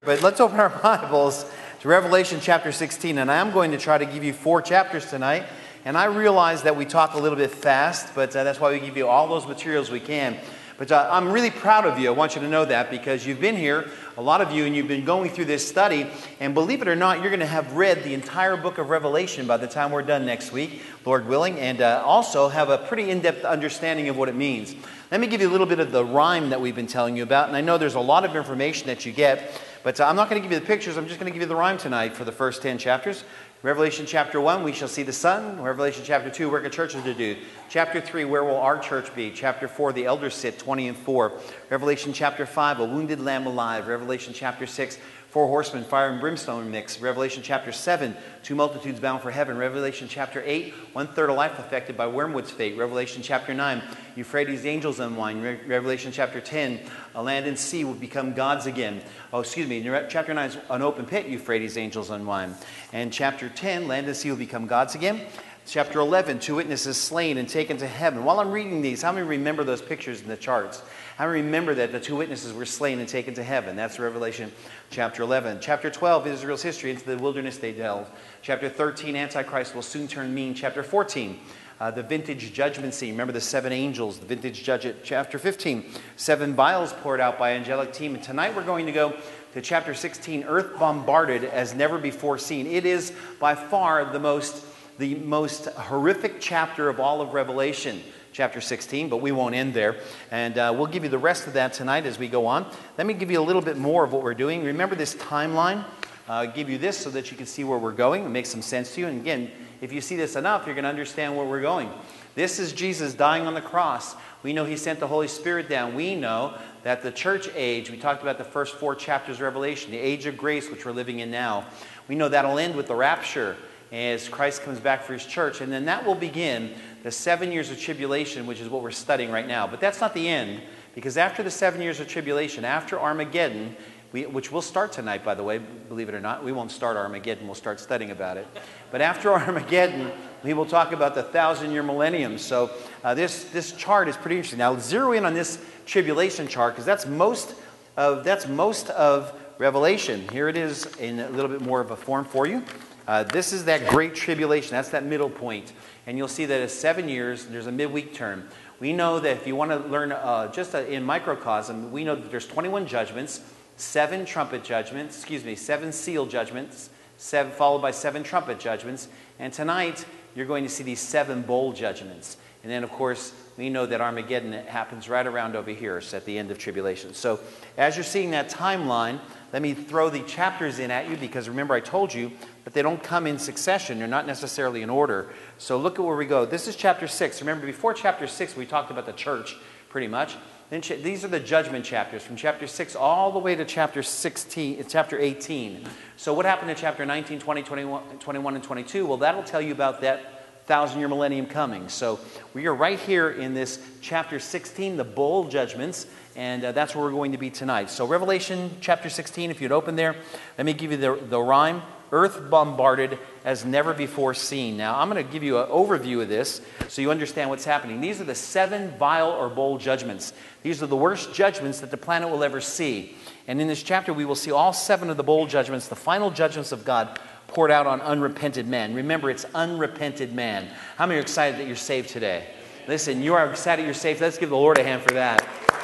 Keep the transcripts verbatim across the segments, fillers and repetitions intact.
But let's open our Bibles to Revelation chapter sixteen, and I'm going to try to give you four chapters tonight. And I realize that we talk a little bit fast, but uh, that's why we give you all those materials we can. But uh, I'm really proud of you. I want you to know that because you've been here, a lot of you, and you've been going through this study. And believe it or not, you're going to have read the entire book of Revelation by the time we're done next week, Lord willing, and uh, also have a pretty in-depth understanding of what it means. Let me give you a little bit of the rhyme that we've been telling you about. And I know there's a lot of information that you get, but uh, I'm not going to give you the pictures. I'm just going to give you the rhyme tonight for the first ten chapters. Revelation chapter one, we shall see the sun. Revelation chapter two, where can churches to do? Chapter three, where will our church be? Chapter four, the elders sit, twenty and four. Revelation chapter five, a wounded lamb alive. Revelation chapter six, four horsemen, fire and brimstone mix. Revelation chapter seven, two multitudes bound for heaven. Revelation chapter eight, one third of life affected by wormwood's fate. Revelation chapter nine, Euphrates angels unwind. Re- Revelation chapter ten, a land and sea will become gods again. Oh, excuse me, chapter nine is an open pit, Euphrates angels unwind. And chapter ten, land and sea will become gods again. Chapter eleven, two witnesses slain and taken to heaven. While I'm reading these, how many remember those pictures in the charts? How many remember that the two witnesses were slain and taken to heaven? That's Revelation chapter eleven. Chapter twelve, Israel's history, into the wilderness they delved. Chapter thirteen, Antichrist will soon turn mean. Chapter fourteen, uh, the vintage judgment scene. Remember the seven angels, the vintage judgment. Chapter fifteen, seven vials poured out by angelic team. And tonight we're going to go to chapter sixteen, earth bombarded as never before seen. It is by far the most the most horrific chapter of all of Revelation, chapter sixteen, but we won't end there. And uh, we'll give you the rest of that tonight as we go on. Let me give you a little bit more of what we're doing. Remember this timeline? I'll give you this so that you can see where we're going. It makes some sense to you. And again, if you see this enough, you're going to understand where we're going. This is Jesus dying on the cross. We know he sent the Holy Spirit down. We know that the church age, we talked about the first four chapters of Revelation, the age of grace, which we're living in now. We know that'll end with the rapture as Christ comes back for his church. And then that will begin the seven years of tribulation, which is what we're studying right now. But that's not the end, because after the seven years of tribulation, after Armageddon, we, which we'll start tonight, by the way, believe it or not. We won't start Armageddon. We'll start studying about it. But after Armageddon, we will talk about the thousand-year millennium. So uh, this, this chart is pretty interesting. Now, zero in on this tribulation chart, because that's most of, that's most of Revelation. Here it is in a little bit more of a form for you. Uh, this is that great tribulation. That's that middle point. And you'll see that at seven years, there's a midweek term. We know that if you want to learn uh, just a, in microcosm, we know that there's twenty-one judgments, seven trumpet judgments, excuse me, seven seal judgments, seven, followed by seven trumpet judgments. And tonight, you're going to see these seven bowl judgments. And then, of course, we know that Armageddon happens right around over here. It's at the end of tribulation. So as you're seeing that timeline, let me throw the chapters in at you, because remember I told you that they don't come in succession. They're not necessarily in order. So look at where we go. This is chapter six. Remember, before chapter six, we talked about the church pretty much. Then ch- these are the judgment chapters from chapter six all the way to chapter sixteen, chapter eighteen. So what happened in chapter nineteen, twenty, twenty-one, twenty-one, and twenty-two? Well, that'll tell you about that thousand-year millennium coming. So we are right here in this chapter sixteen, the bowl judgments, and uh, that's where we're going to be tonight. So Revelation chapter sixteen, if you'd open there, let me give you the, the rhyme. Earth bombarded as never before seen. Now, I'm going to give you an overview of this so you understand what's happening. These are the seven vial or bowl judgments. These are the worst judgments that the planet will ever see. And in this chapter, we will see all seven of the bowl judgments, the final judgments of God, poured out on unrepented men. Remember, it's unrepented man. How many are excited that you're saved today? Listen, you are excited you're saved. Let's give the Lord a hand for that.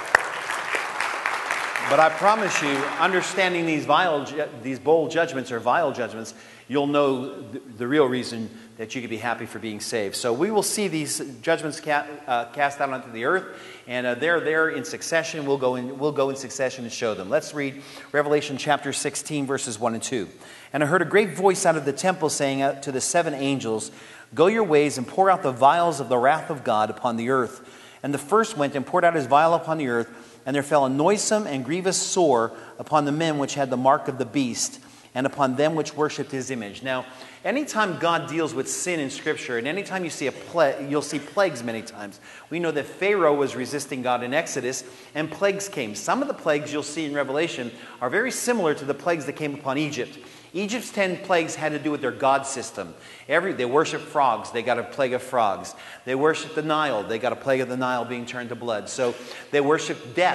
But I promise you, understanding these vile, these bowl judgments or vile judgments, you'll know the, the real reason that you could be happy for being saved. So we will see these judgments ca- uh, cast out onto the earth, and uh, they're there in succession. We'll go in, we'll go in succession and show them. Let's read Revelation chapter sixteen, verses one and two. And I heard a great voice out of the temple saying out to the seven angels, "Go your ways and pour out the vials of the wrath of God upon the earth." And the first went and poured out his vial upon the earth, and there fell a noisome and grievous sore upon the men which had the mark of the beast, and upon them which worshipped his image. Now, anytime God deals with sin in Scripture, and anytime you see a plague, you'll see plagues many times. We know that Pharaoh was resisting God in Exodus, and plagues came. Some of the plagues you'll see in Revelation are very similar to the plagues that came upon Egypt. Egypt's ten plagues had to do with their god system. Every, they worshiped frogs, they got a plague of frogs. They worshiped the Nile, they got a plague of the Nile being turned to blood. So they worshiped death.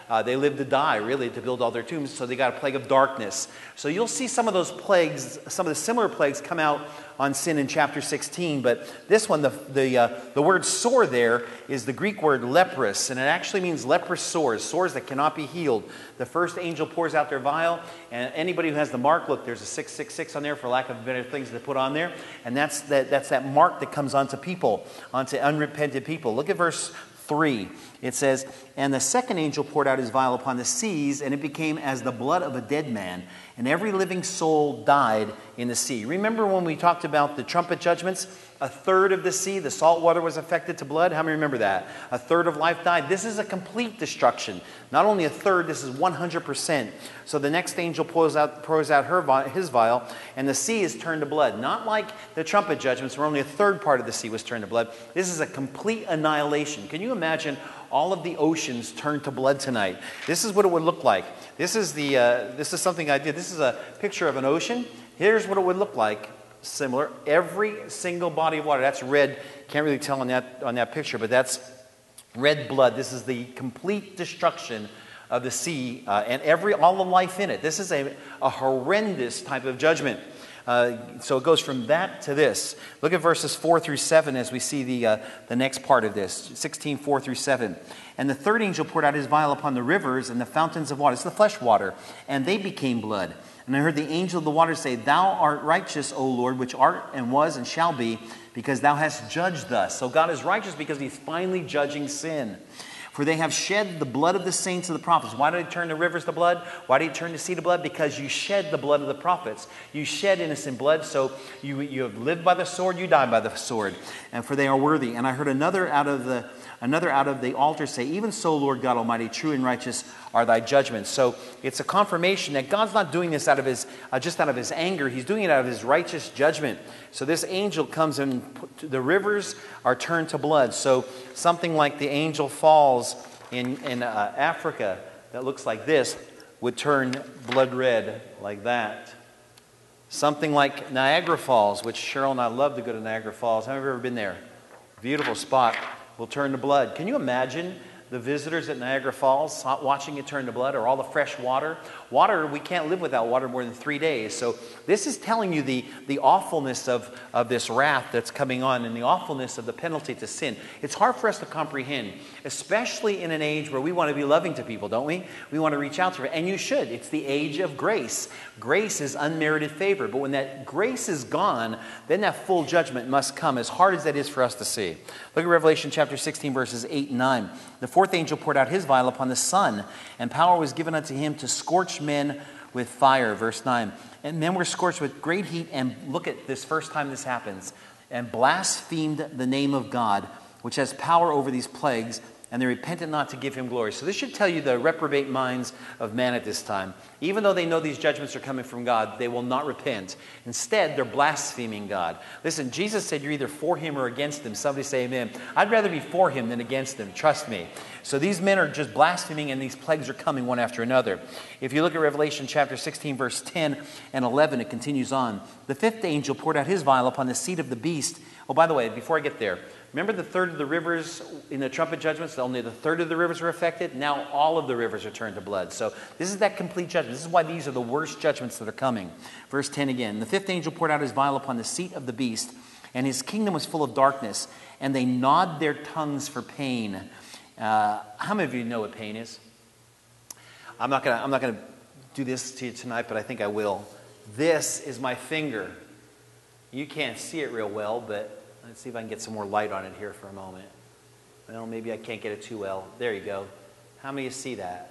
Uh, they live to die, really, to build all their tombs, so they got a plague of darkness. So you'll see some of those plagues, some of the similar plagues come out on sin in chapter sixteen, but this one, the, the, uh, the word sore there is the Greek word leprous, and it actually means leprous sores, sores that cannot be healed. The first angel pours out their vial, and anybody who has the mark, look, there's a six six six on there for lack of better things to put on there, and that's that, that's that mark that comes onto people, onto unrepented people. Look at verse three. It says, and the second angel poured out his vial upon the seas, and it became as the blood of a dead man, and every living soul died in the sea. Remember when we talked about the trumpet judgments? A third of the sea, the salt water, was affected to blood. How many remember that? A third of life died. This is a complete destruction. Not only a third, this is one hundred percent. So the next angel pours out, pours out her, his vial, and the sea is turned to blood. Not like the trumpet judgments where only a third part of the sea was turned to blood. This is a complete annihilation. Can you imagine all of the oceans turned to blood tonight? This is what it would look like. This is, the, uh, this is something I did. This is a picture of an ocean. Here's what it would look like. Similar. Every single body of water. That's red. Can't really tell on that on that picture, but that's red blood. This is the complete destruction of the sea uh, and every all the life in it. This is a, a horrendous type of judgment. Uh, so it goes from that to this. Look at verses four through seven as we see the uh, the next part of this. sixteen, four through seven. And the third angel poured out his vial upon the rivers and the fountains of water. It's the flesh water. And they became blood. And I heard the angel of the waters say, thou art righteous, O Lord, which art and was and shall be, because thou hast judged thus. So God is righteous because he's finally judging sin. For they have shed the blood of the saints and the prophets. Why did he turn the rivers to blood? Why did he turn the sea to blood? Because you shed the blood of the prophets. You shed innocent blood, so you, you have lived by the sword, you die by the sword. And for they are worthy. And I heard another out of the Another out of the altar say, even so, Lord God Almighty, true and righteous are thy judgments. So it's a confirmation that God's not doing this out of his, uh, just out of his anger. He's doing it out of his righteous judgment. So this angel comes and the rivers are turned to blood. So something like the Angel Falls in, in uh, Africa that looks like this would turn blood red like that. Something like Niagara Falls, which Cheryl and I love to go to Niagara Falls. Have you ever been there? Beautiful spot. Will turn to blood. Can you imagine the visitors at Niagara Falls watching it turn to blood, or all the fresh water? Water, we can't live without water more than three days. So this is telling you the, the awfulness of, of this wrath that's coming on and the awfulness of the penalty to sin. It's hard for us to comprehend, especially in an age where we want to be loving to people, don't we? We want to reach out to them, and you should. It's the age of grace. Grace is unmerited favor, but when that grace is gone, then that full judgment must come, as hard as that is for us to see. Look at Revelation chapter sixteen, verses eight and nine. The fourth angel poured out his vial upon the sun, and power was given unto him to scorch men with fire. Verse nine. And men were scorched with great heat, and look at this first time this happens, and blasphemed the name of God, which has power over these plagues, and they repented not to give him glory. So this should tell you the reprobate minds of man at this time. Even though they know these judgments are coming from God, they will not repent. Instead, they're blaspheming God. Listen, Jesus said you're either for him or against him. Somebody say amen. I'd rather be for him than against him. Trust me. So these men are just blaspheming, and these plagues are coming one after another. If you look at Revelation chapter sixteen, verse ten and eleven, it continues on. The fifth angel poured out his vial upon the seat of the beast. Oh, by the way, before I get there, remember the third of the rivers in the trumpet judgments? Only the third of the rivers were affected. Now all of the rivers are turned to blood. So this is that complete judgment. This is why these are the worst judgments that are coming. Verse ten again. The fifth angel poured out his vial upon the seat of the beast, and his kingdom was full of darkness, and they gnawed their tongues for pain. Uh, how many of you know what pain is? I'm not gonna, I'm not going to do this to you tonight, but I think I will. This is my finger. You can't see it real well, but let's see if I can get some more light on it here for a moment. Well, maybe I can't get it too well. There you go. How many of you see that?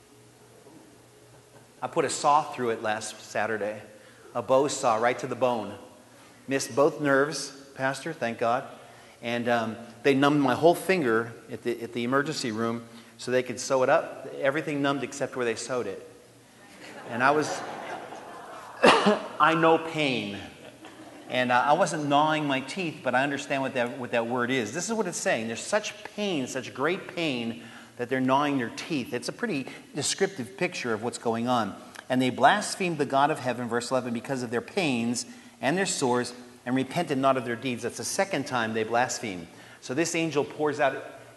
I put a saw through it last Saturday. A bow saw right to the bone. Missed both nerves, Pastor, thank God. And um, they numbed my whole finger at the, at the emergency room so they could sew it up. Everything numbed except where they sewed it. And I was, I know pain. And uh, I wasn't gnawing my teeth, but I understand what that, what that word is. This is what it's saying. There's such pain, such great pain, that they're gnawing their teeth. It's a pretty descriptive picture of what's going on. And they blasphemed the God of heaven, verse eleven, because of their pains and their sores, and repented not of their deeds. That's the second time they blasphemed. So this angel pours out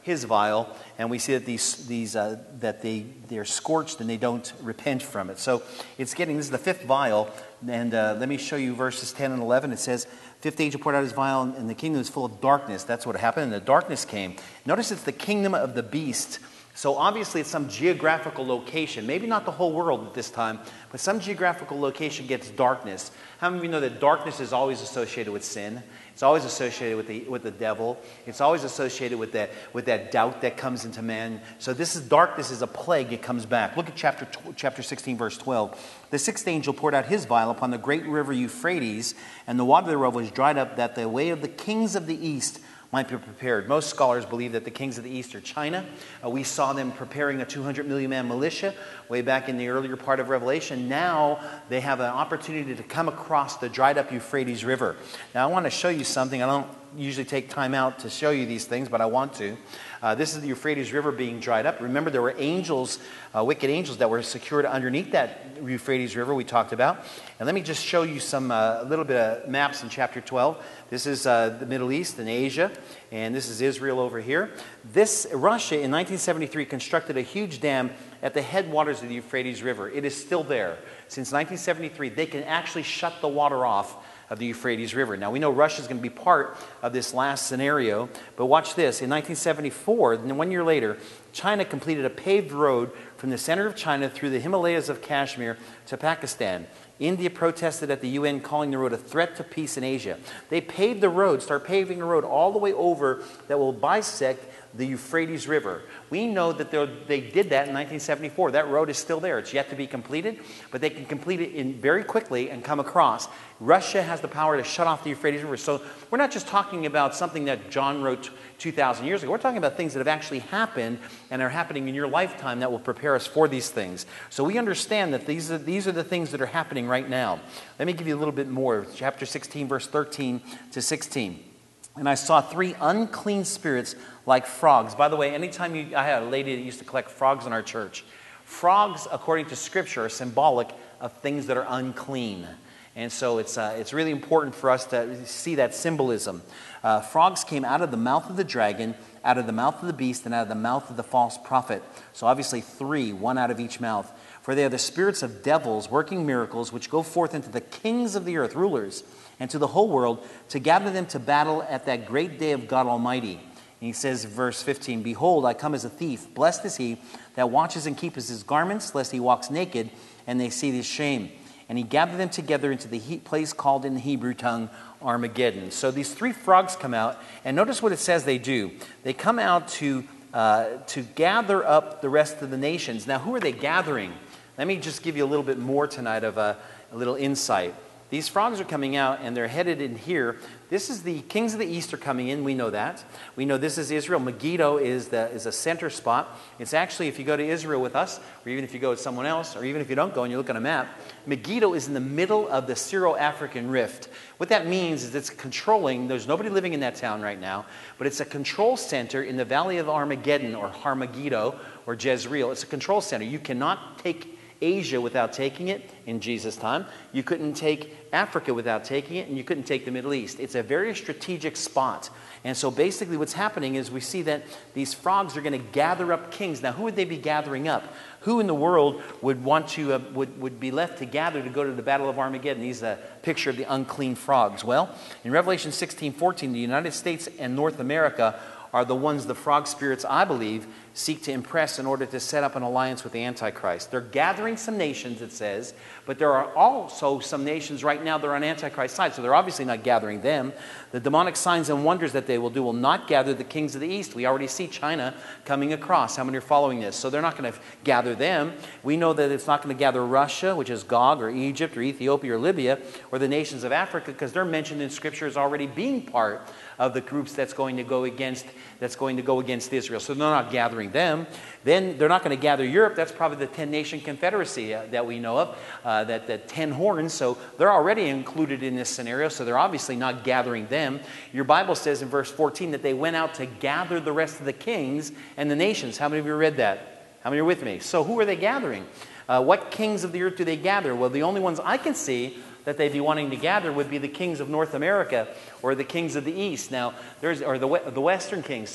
his vial, and we see that these these uh, that they they're scorched and they don't repent from it. So it's getting this is the fifth vial, and uh, let me show you verses ten and eleven. It says, "Fifth angel poured out his vial, and the kingdom was full of darkness." That's what happened, and the darkness came. Notice it's the kingdom of the beast. So obviously it's some geographical location, maybe not the whole world at this time, but some geographical location gets darkness. How many of you know that darkness is always associated with sin? It's always associated with the with the devil. It's always associated with that with that doubt that comes into man. So this is darkness is a plague. It comes back. Look at chapter chapter sixteen, verse twelve. "The sixth angel poured out his vial upon the great river Euphrates, and the water thereof was dried up, that the way of the kings of the east might be prepared." Most scholars believe that the kings of the east are China. Uh, we saw them preparing a two hundred million man militia way back in the earlier part of Revelation. Now they have an opportunity to come across the dried up Euphrates River. Now I want to show you something. I don't usually take time out to show you these things, but I want to. Uh, this is the Euphrates River being dried up. Remember, there were angels, uh, wicked angels, that were secured underneath that Euphrates River we talked about. And let me just show you some uh, a little bit of maps in chapter twelve. This is uh, the Middle East and Asia, and this is Israel over here. This Russia in nineteen seventy-three constructed a huge dam at the headwaters of the Euphrates River. It is still there. Since nineteen seventy-three, they can actually shut the water off of the Euphrates River. Now, we know Russia is going to be part of this last scenario, but watch this. In nineteen seventy-four, one year later, China completed a paved road from the center of China through the Himalayas of Kashmir to Pakistan. India protested at the U N, calling the road a threat to peace in Asia. They paved the road, start paving the road all the way over that will bisect the Euphrates River. We know that they did that in nineteen seventy-four. That road is still there. It's yet to be completed, but they can complete it in very quickly and come across. Russia has the power to shut off the Euphrates River. So we're not just talking about something that John wrote two thousand years ago. We're talking about things that have actually happened and are happening in your lifetime that will prepare us for these things. So we understand that these are, these are the things that are happening right now. Let me give you a little bit more. Chapter sixteen, verse thirteen to sixteen. "And I saw three unclean spirits like frogs." By the way, anytime you, I had a lady that used to collect frogs in our church. Frogs, according to Scripture, are symbolic of things that are unclean. And so it's uh, it's really important for us to see that symbolism. Uh, frogs came out of the mouth of the dragon, out of the mouth of the beast, and out of the mouth of the false prophet. So obviously three, one out of each mouth. "For they are the spirits of devils working miracles, which go forth into the kings of the earth, rulers, and to the whole world, to gather them to battle at that great day of God Almighty." And he says, verse fifteen, "Behold, I come as a thief. Blessed is he that watches and keeps his garments, lest he walks naked, and they see his shame. And he gathered them together into the he- place called in the Hebrew tongue Armageddon." So these three frogs come out, and notice what it says they do. They come out to uh, to gather up the rest of the nations. Now, who are they gathering? Let me just give you a little bit more tonight of a, a little insight. These frogs are coming out, and they're headed in here. This is the kings of the east are coming in. We know that. We know this is Israel. Megiddo is the is a center spot. It's actually, if you go to Israel with us, or even if you go with someone else, or even if you don't go and you look at a map, Megiddo is in the middle of the Syro-African rift. What that means is it's controlling, there's nobody living in that town right now, but it's a control center in the valley of Armageddon, or Harmageddo, or Jezreel. It's a control center. You cannot take Asia without taking it in Jesus' time. You couldn't take Africa without taking it, and you couldn't take the Middle East. It's a very strategic spot. And so basically what's happening is we see that these frogs are going to gather up kings. Now, who would they be gathering up? Who in the world would want to, uh, would, would be left to gather to go to the Battle of Armageddon? He's a picture of the unclean frogs. Well, in Revelation sixteen fourteen, the United States and North America are the ones the frog spirits, I believe, seek to impress in order to set up an alliance with the Antichrist. They're gathering some nations, it says, but there are also some nations right now that are on Antichrist's side, so they're obviously not gathering them. The demonic signs and wonders that they will do will not gather the kings of the east. We already see China coming across. How many are following this? So they're not going to gather them. We know that it's not going to gather Russia, which is Gog, or Egypt, or Ethiopia, or Libya, or the nations of Africa, because they're mentioned in Scripture as already being part of the groups that's going to go against that's going to go against Israel. So they're not gathering them. Then they're not going to gather Europe. That's probably the ten-nation confederacy uh, that we know of, uh, that, that ten horns. So they're already included in this scenario, so they're obviously not gathering them. Your Bible says in verse fourteen that they went out to gather the rest of the kings and the nations. How many of you read that? How many are with me? So who are they gathering? Uh, what kings of the earth do they gather? Well, the only ones I can see that they'd be wanting to gather would be the kings of North America or the kings of the East. Now, there's or the the Western kings. So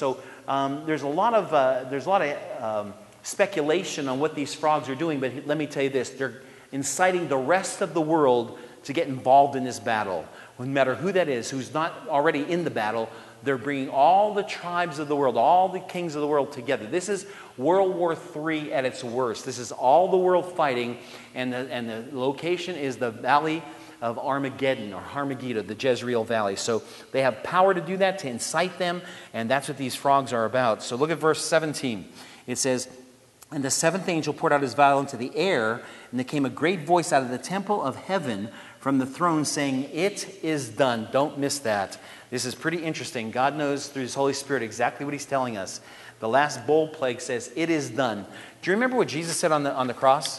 um, there's a lot of uh, there's a lot of um, speculation on what these frogs are doing. But let me tell you this: they're inciting the rest of the world to get involved in this battle. No matter who that is, who's not already in the battle, they're bringing all the tribes of the world, all the kings of the world together. This is World War Three at its worst. This is all the world fighting, and the, and the location is the Valley of Armageddon, or Armageddon, the Jezreel Valley. So they have power to do that, to incite them, and that's what these frogs are about. So look at verse seventeen. It says, "And the seventh angel poured out his vial into the air, and there came a great voice out of the temple of heaven from the throne saying, 'It is done.'" Don't miss that. This is pretty interesting. God knows through his Holy Spirit exactly what he's telling us. The last bowl plague says, "It is done." Do you remember what Jesus said on the, on the cross?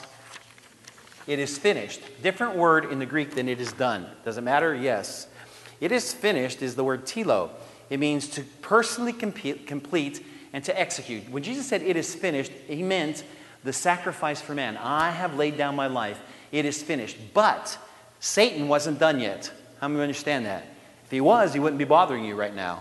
It is finished. Different word in the Greek than "it is done." Does it matter? Yes. "It is finished" is the word telo. It means to personally complete, complete and to execute. When Jesus said "it is finished," he meant the sacrifice for man. I have laid down my life. It is finished. But Satan wasn't done yet. How many understand that? If he was, he wouldn't be bothering you right now.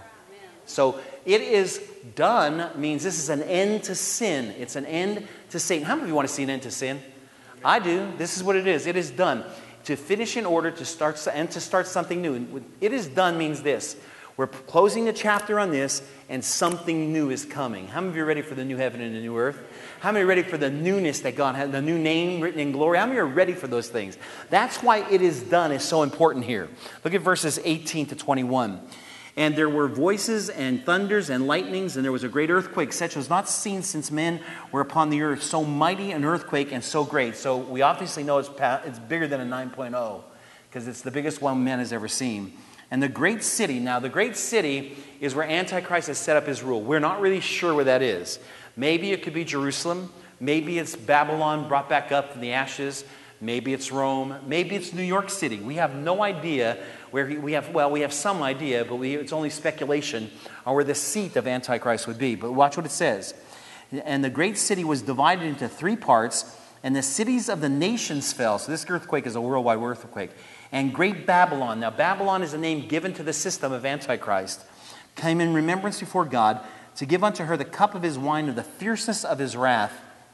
So "it is done" means this is an end to sin. It's an end to Satan. How many of you want to see an end to sin? I do. This is what it is. It is done. To finish in order to start and to start something new. "It is done" means this: we're closing the chapter on this, and something new is coming. How many of you are ready for the new heaven and the new earth? How many are ready for the newness that God has, the new name written in glory? How many are ready for those things? That's why "it is done" is so important here. Look at verses eighteen to twenty-one. "And there were voices and thunders and lightnings, and there was a great earthquake, such was not seen since men were upon the earth. So mighty an earthquake and so great." So we obviously know it's, pa- it's bigger than a nine point oh, because it's the biggest one man has ever seen. "And the great city," now the great city is where Antichrist has set up his rule. We're not really sure where that is. Maybe it could be Jerusalem. Maybe it's Babylon brought back up from the ashes. Maybe it's Rome. Maybe it's New York City. We have no idea where he, we have, well, we have some idea, but we, it's only speculation on where the seat of Antichrist would be. But watch what it says. "And the great city was divided into three parts, and the cities of the nations fell." So this earthquake is a worldwide earthquake. "And great Babylon," now Babylon is a name given to the system of Antichrist, "came in remembrance before God to give unto her the cup of his wine of the fierceness of his wrath.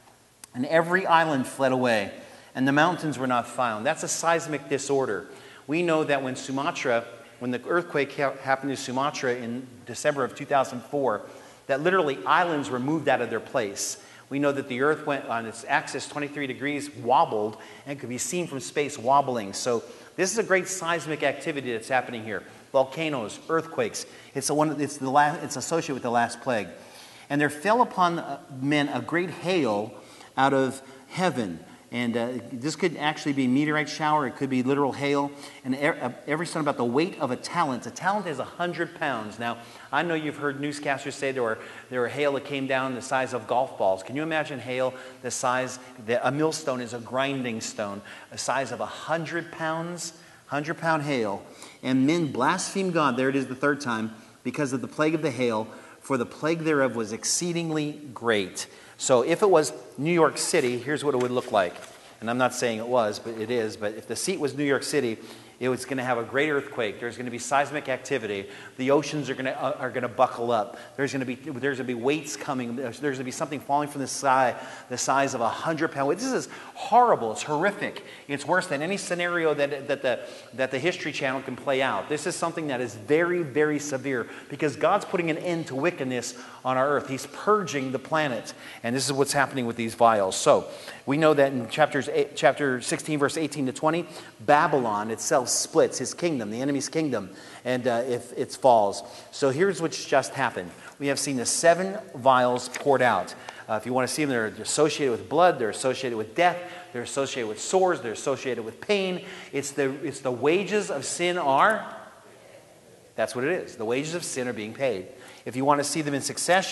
And every island fled away, and the mountains were not found." That's a seismic disorder. We know that when Sumatra, when the earthquake ha- happened to Sumatra in December of two thousand four, that literally islands were moved out of their place. We know that the earth went on its axis twenty-three degrees, wobbled, and could be seen from space wobbling. So this is a great seismic activity that's happening here. Volcanoes, earthquakes. It's, a one, it's, the last, it's associated with the last plague. "And there fell upon men a great hail out of heaven." And uh, this could actually be meteorite shower. It could be literal hail. "And every son about the weight of a talent." A talent is one hundred pounds. Now, I know you've heard newscasters say there were, there were hail that came down the size of golf balls. Can you imagine hail the size, the, a millstone is a grinding stone, a size of one hundred pounds, one hundred pound hail. "And men blasphemed God," there it is the third time, "because of the plague of the hail, for the plague thereof was exceedingly great." So if it was New York City, here's what it would look like. And I'm not saying it was, but it is. But if the seat was New York City, it was going to have a great earthquake. There's going to be seismic activity. The oceans are going to uh, are going to buckle up. There's going to be there's going to be weights coming. There's, there's going to be something falling from the sky, the size of a hundred pound weight. This is horrible. It's horrific. It's worse than any scenario that that the that the History Channel can play out. This is something that is very, very severe because God's putting an end to wickedness on our earth. He's purging the planet, and this is what's happening with these vials. So we know that in chapters eight, chapter sixteen, verse eighteen to twenty, Babylon itself splits, his kingdom, the enemy's kingdom, and uh, if it falls. So here's what's just happened. We have seen the seven vials poured out. Uh, if you want to see them, they're associated with blood, they're associated with death, they're associated with sores, they're associated with pain. It's the, it's the wages of sin are, that's what it is. The wages of sin are being paid. If you want to see them in succession,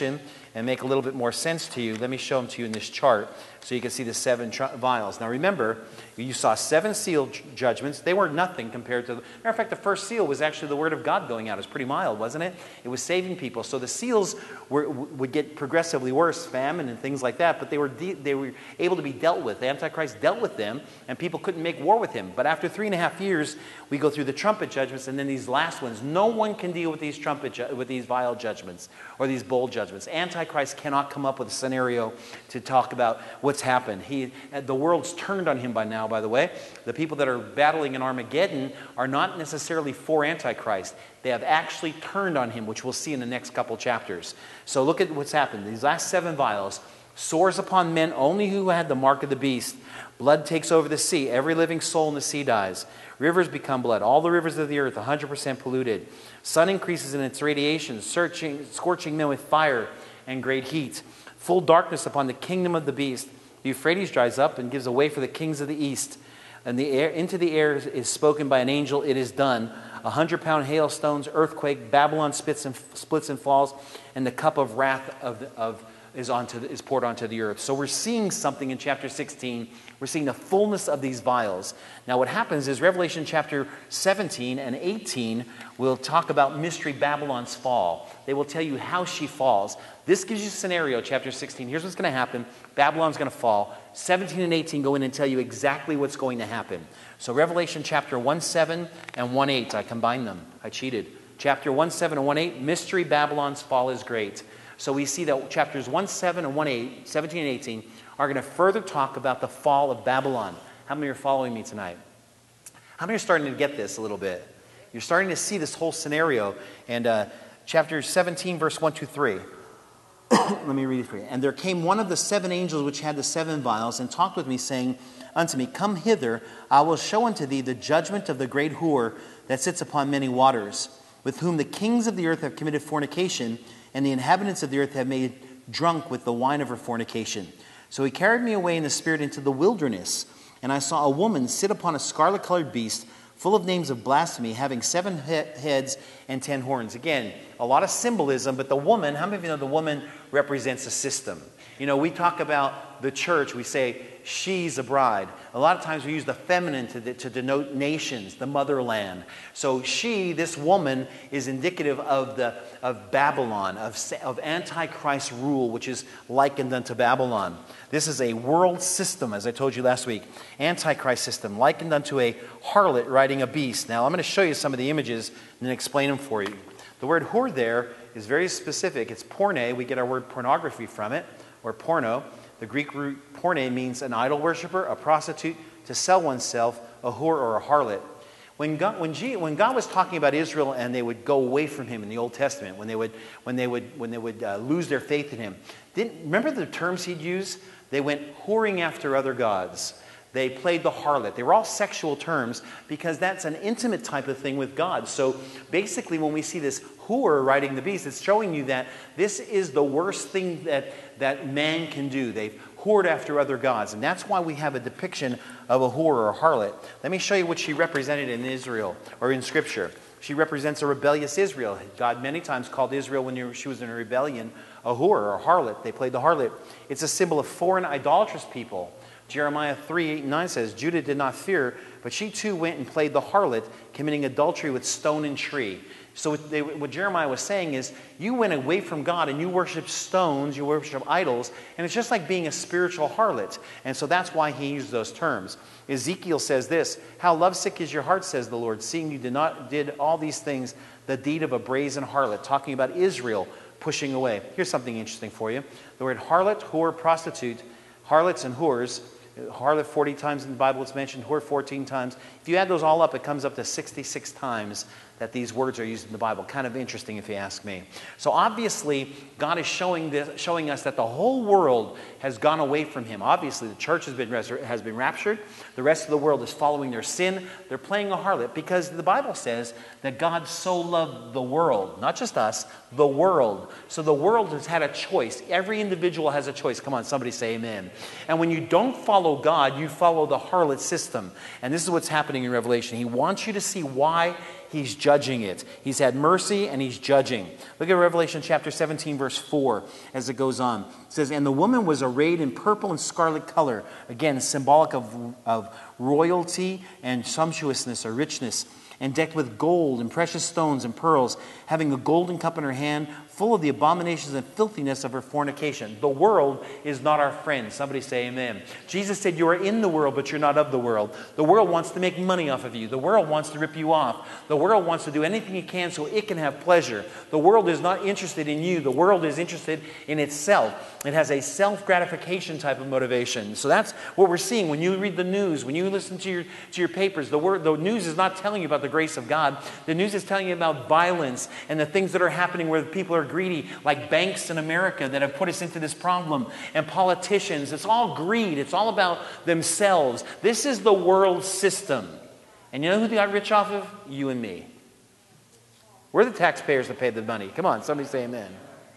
and make a little bit more sense to you, let me show them to you in this chart so you can see the seven tr- vials. Now remember, you saw seven seal j- judgments. They were nothing compared to... The, matter of fact, the first seal was actually the word of God going out. It was pretty mild, wasn't it? It was saving people. So the seals were, would get progressively worse, famine and things like that, but they were, de- they were able to be dealt with. The Antichrist dealt with them, and people couldn't make war with him. But after three and a half years, we go through the trumpet judgments, and then these last ones. No one can deal with these trumpet ju- with these vial judgments or these bowl judgments. Antichrist cannot come up with a scenario to talk about what's happened. He, the world's turned on him by now, by the way. The people that are battling in Armageddon are not necessarily for Antichrist. They have actually turned on him, which we'll see in the next couple chapters. So look at what's happened. These last seven vials, sores upon men only who had the mark of the beast. Blood takes over the sea. Every living soul in the sea dies. Rivers become blood. All the rivers of the earth, one hundred percent polluted. Sun increases in its radiation, searching, scorching men with fire and great heat. Full darkness upon the kingdom of the beast. The Euphrates dries up and gives way for the kings of the east. And the air, into the air is spoken by an angel, it is done. A hundred pound hailstones, earthquake, Babylon splits and, splits and falls, and the cup of wrath of, the, of is, onto the, is poured onto the earth. So we're seeing something in chapter sixteen. We're seeing the fullness of these vials. Now what happens is Revelation chapter seventeen and eighteen will talk about mystery Babylon's fall. They will tell you how she falls. This gives you a scenario, chapter sixteen. Here's what's going to happen. Babylon's going to fall. seventeen and eighteen go in and tell you exactly what's going to happen. So Revelation chapter one seven and one eight, I combined them. I cheated. Chapter one seven and one eight, mystery Babylon's fall is great. So we see that chapters one seven and one eight, seventeen and eighteen, are going to further talk about the fall of Babylon. How many are following me tonight? How many are starting to get this a little bit? You're starting to see this whole scenario. And uh, chapter seventeen, verse one, two, three. Let me read it for you. And there came one of the seven angels which had the seven vials, and talked with me, saying unto me, Come hither, I will show unto thee the judgment of the great whore that sits upon many waters, with whom the kings of the earth have committed fornication, and the inhabitants of the earth have made drunk with the wine of her fornication. So he carried me away in the spirit into the wilderness, and I saw a woman sit upon a scarlet-colored beast, full of names of blasphemy, having seven he- heads and ten horns. Again, a lot of symbolism, but the woman, how many of you know the woman represents a system? You know, we talk about the church, we say, she's a bride. A lot of times we use the feminine to, de- to denote nations, the motherland. So she, this woman, is indicative of the of Babylon, of, of Antichrist rule, which is likened unto Babylon. This is a world system, as I told you last week. Antichrist system, likened unto a harlot riding a beast. Now, I'm going to show you some of the images and then explain them for you. The word whore there is very specific. It's porne. We get our word pornography from it, or porno. The Greek root porne means an idol worshiper, a prostitute, to sell oneself, a whore or a harlot. When God, when, G, when God was talking about Israel and they would go away from him in the Old Testament, when they would, when they would, when they would uh, lose their faith in him, didn't, remember the terms he'd use? They went whoring after other gods. They played the harlot. They were all sexual terms because that's an intimate type of thing with God. So basically when we see this whore riding the beast, it's showing you that this is the worst thing that, that man can do. They've whored after other gods. And that's why we have a depiction of a whore or a harlot. Let me show you what she represented in Israel or in Scripture. She represents a rebellious Israel. God many times called Israel when she was in a rebellion a whore or a harlot. They played the harlot. It's a symbol of foreign idolatrous people. Jeremiah three, eight, and nine says, Judah did not fear, but she too went and played the harlot, committing adultery with stone and tree. So what, they, what Jeremiah was saying is, you went away from God and you worship stones, you worship idols, and it's just like being a spiritual harlot. And so that's why he used those terms. Ezekiel says this, How lovesick is your heart, says the Lord, seeing you did not did all these things, the deed of a brazen harlot, talking about Israel pushing away. Here's something interesting for you. The word harlot, whore, prostitute, harlots and whores, harlot forty times in the Bible it's mentioned, whore fourteen times. If you add those all up, it comes up to sixty-six times that these words are used in the Bible. Kind of interesting if you ask me. So obviously, God is showing this, showing us that the whole world has gone away from him. Obviously, the church has been, has been raptured. The rest of the world is following their sin. They're playing a harlot because the Bible says that God so loved the world, not just us, the world. So the world has had a choice. Every individual has a choice. Come on, somebody say amen. And when you don't follow God, you follow the harlot system. And this is what's happening in Revelation. He wants you to see why he's judging it. He's had mercy and he's judging. Look at Revelation chapter seventeen, verse four, as it goes on. It says, and the woman was arrayed in purple and scarlet color. Again, symbolic of, of royalty and sumptuousness or richness. And decked with gold and precious stones and pearls, having a golden cup in her hand, full of the abominations and filthiness of her fornication. The world is not our friend. Somebody say amen. Jesus said, you are in the world, but you're not of the world. The world wants to make money off of you. The world wants to rip you off. The world wants to do anything it can so it can have pleasure. The world is not interested in you. The world is interested in itself. It has a self-gratification type of motivation. So that's what we're seeing when you read the news, when you listen to your, to your papers. The, word, the news is not telling you about the grace of God. The news is telling you about violence and the things that are happening where people are greedy, like banks in America that have put us into this problem, and politicians. It's all greed. It's all about themselves. This is the world system. And you know who they got rich off of? You and me. We're the taxpayers that pay the money. Come on, somebody say amen.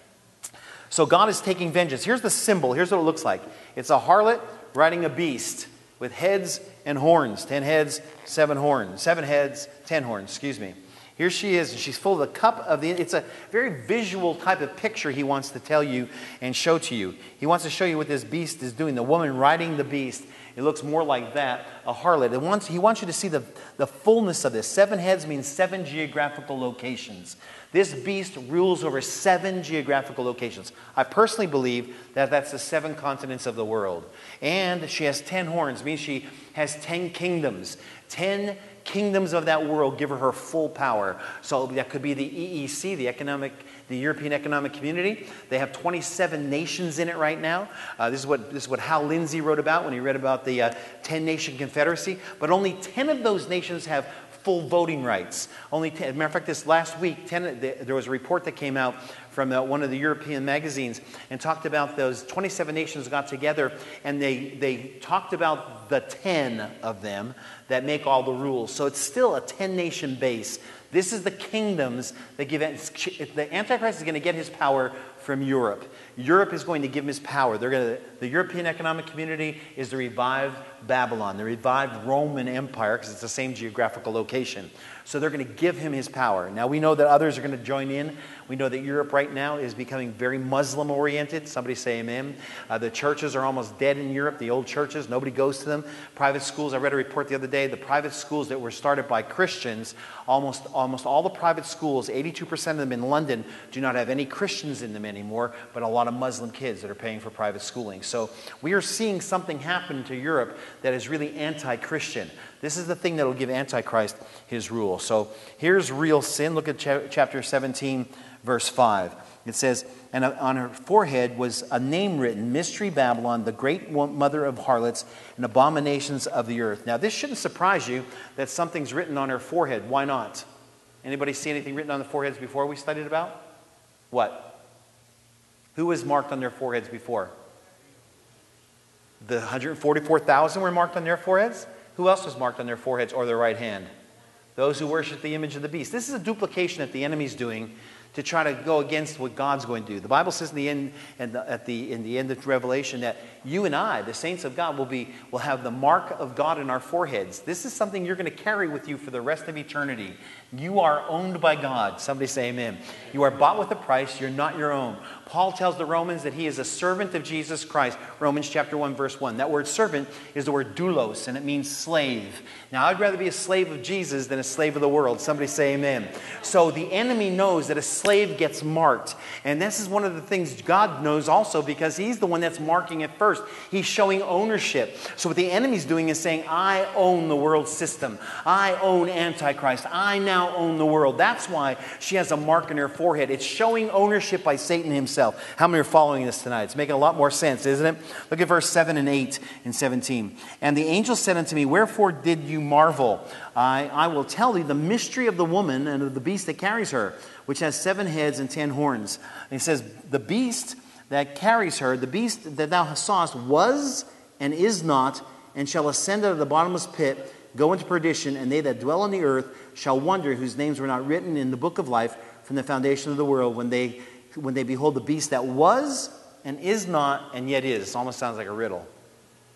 So God is taking vengeance. Here's the symbol. Here's what it looks like. It's a harlot riding a beast with heads and horns. Ten heads, seven horns. Seven heads, ten horns, excuse me. Here she is, and she's full of the cup of the... It's a very visual type of picture he wants to tell you and show to you. He wants to show you what this beast is doing. The woman riding the beast, it looks more like that, a harlot. It wants, he wants you to see the, the fullness of this. Seven heads means seven geographical locations. This beast rules over seven geographical locations. I personally believe that that's the seven continents of the world. And she has ten horns, means she has ten kingdoms. Ten kingdoms of that world give her her full power. So that could be the E E C, the economic, the European Economic Community. They have twenty-seven nations in it right now. Uh, this is what this is what Hal Lindsey wrote about when he read about the uh, ten-nation confederacy. But only ten of those nations have full voting rights. Only ten, as a matter of fact, this last week, ten, there was a report that came out from uh, one of the European magazines and talked about those twenty-seven nations got together, and they, they talked about the ten of them that make all the rules. So it's still a ten-nation base. This is the kingdoms that give it. The Antichrist is going to get his power from Europe. Europe is going to give him his power. They're going to, the European Economic Community is the revived Babylon, the revived Roman Empire, because it's the same geographical location. So they're going to give him his power. Now we know that others are going to join in. We know that Europe right now is becoming very Muslim-oriented. Somebody say amen. Uh, the churches are almost dead in Europe, the old churches. Nobody goes to them. Private schools, I read a report the other day, the private schools that were started by Christians, almost, almost all the private schools, eighty-two percent of them in London, do not have any Christians in them anymore, but a lot of Muslim kids that are paying for private schooling. So we are seeing something happen to Europe that is really anti-Christian. This is the thing that will give Antichrist his rule. So here's real sin. Look at cha- chapter seventeen, verse five. It says, and on her forehead was a name written, Mystery Babylon, the great mother of harlots and abominations of the earth. Now this shouldn't surprise you that something's written on her forehead. Why not? Anybody see anything written on the foreheads before we studied about? What? Who was marked on their foreheads before? The one hundred forty-four thousand were marked on their foreheads? Who else was marked on their foreheads or their right hand? Those who worship the image of the beast. This is a duplication that the enemy's doing to try to go against what God's going to do. The Bible says in the end, at the, in the end of Revelation, that you and I, the saints of God, will be will have the mark of God in our foreheads. This is something you're going to carry with you for the rest of eternity. You are owned by God. Somebody say amen. You are bought with a price. You're not your own. Paul tells the Romans that he is a servant of Jesus Christ. Romans chapter one, verse one. That word servant is the word doulos, and it means slave. Now, I'd rather be a slave of Jesus than a slave of the world. Somebody say amen. So the enemy knows that a slave gets marked. And this is one of the things God knows also, because he's the one that's marking it first. He's showing ownership. So what the enemy's doing is saying, I own the world system. I own Antichrist. I now own the world. That's why she has a mark in her forehead. It's showing ownership by Satan himself. How many are following this tonight? It's making a lot more sense, isn't it? Look at verse seven and eight and seventeen. And the angel said unto me, wherefore did you marvel? I, I will tell thee the mystery of the woman and of the beast that carries her, which has seven heads and ten horns. And he says, the beast that carries her, the beast that thou sawest, was and is not, and shall ascend out of the bottomless pit, go into perdition, and they that dwell on the earth shall wonder, whose names were not written in the book of life from the foundation of the world, when they when they behold the beast that was and is not and yet is. It almost sounds like a riddle.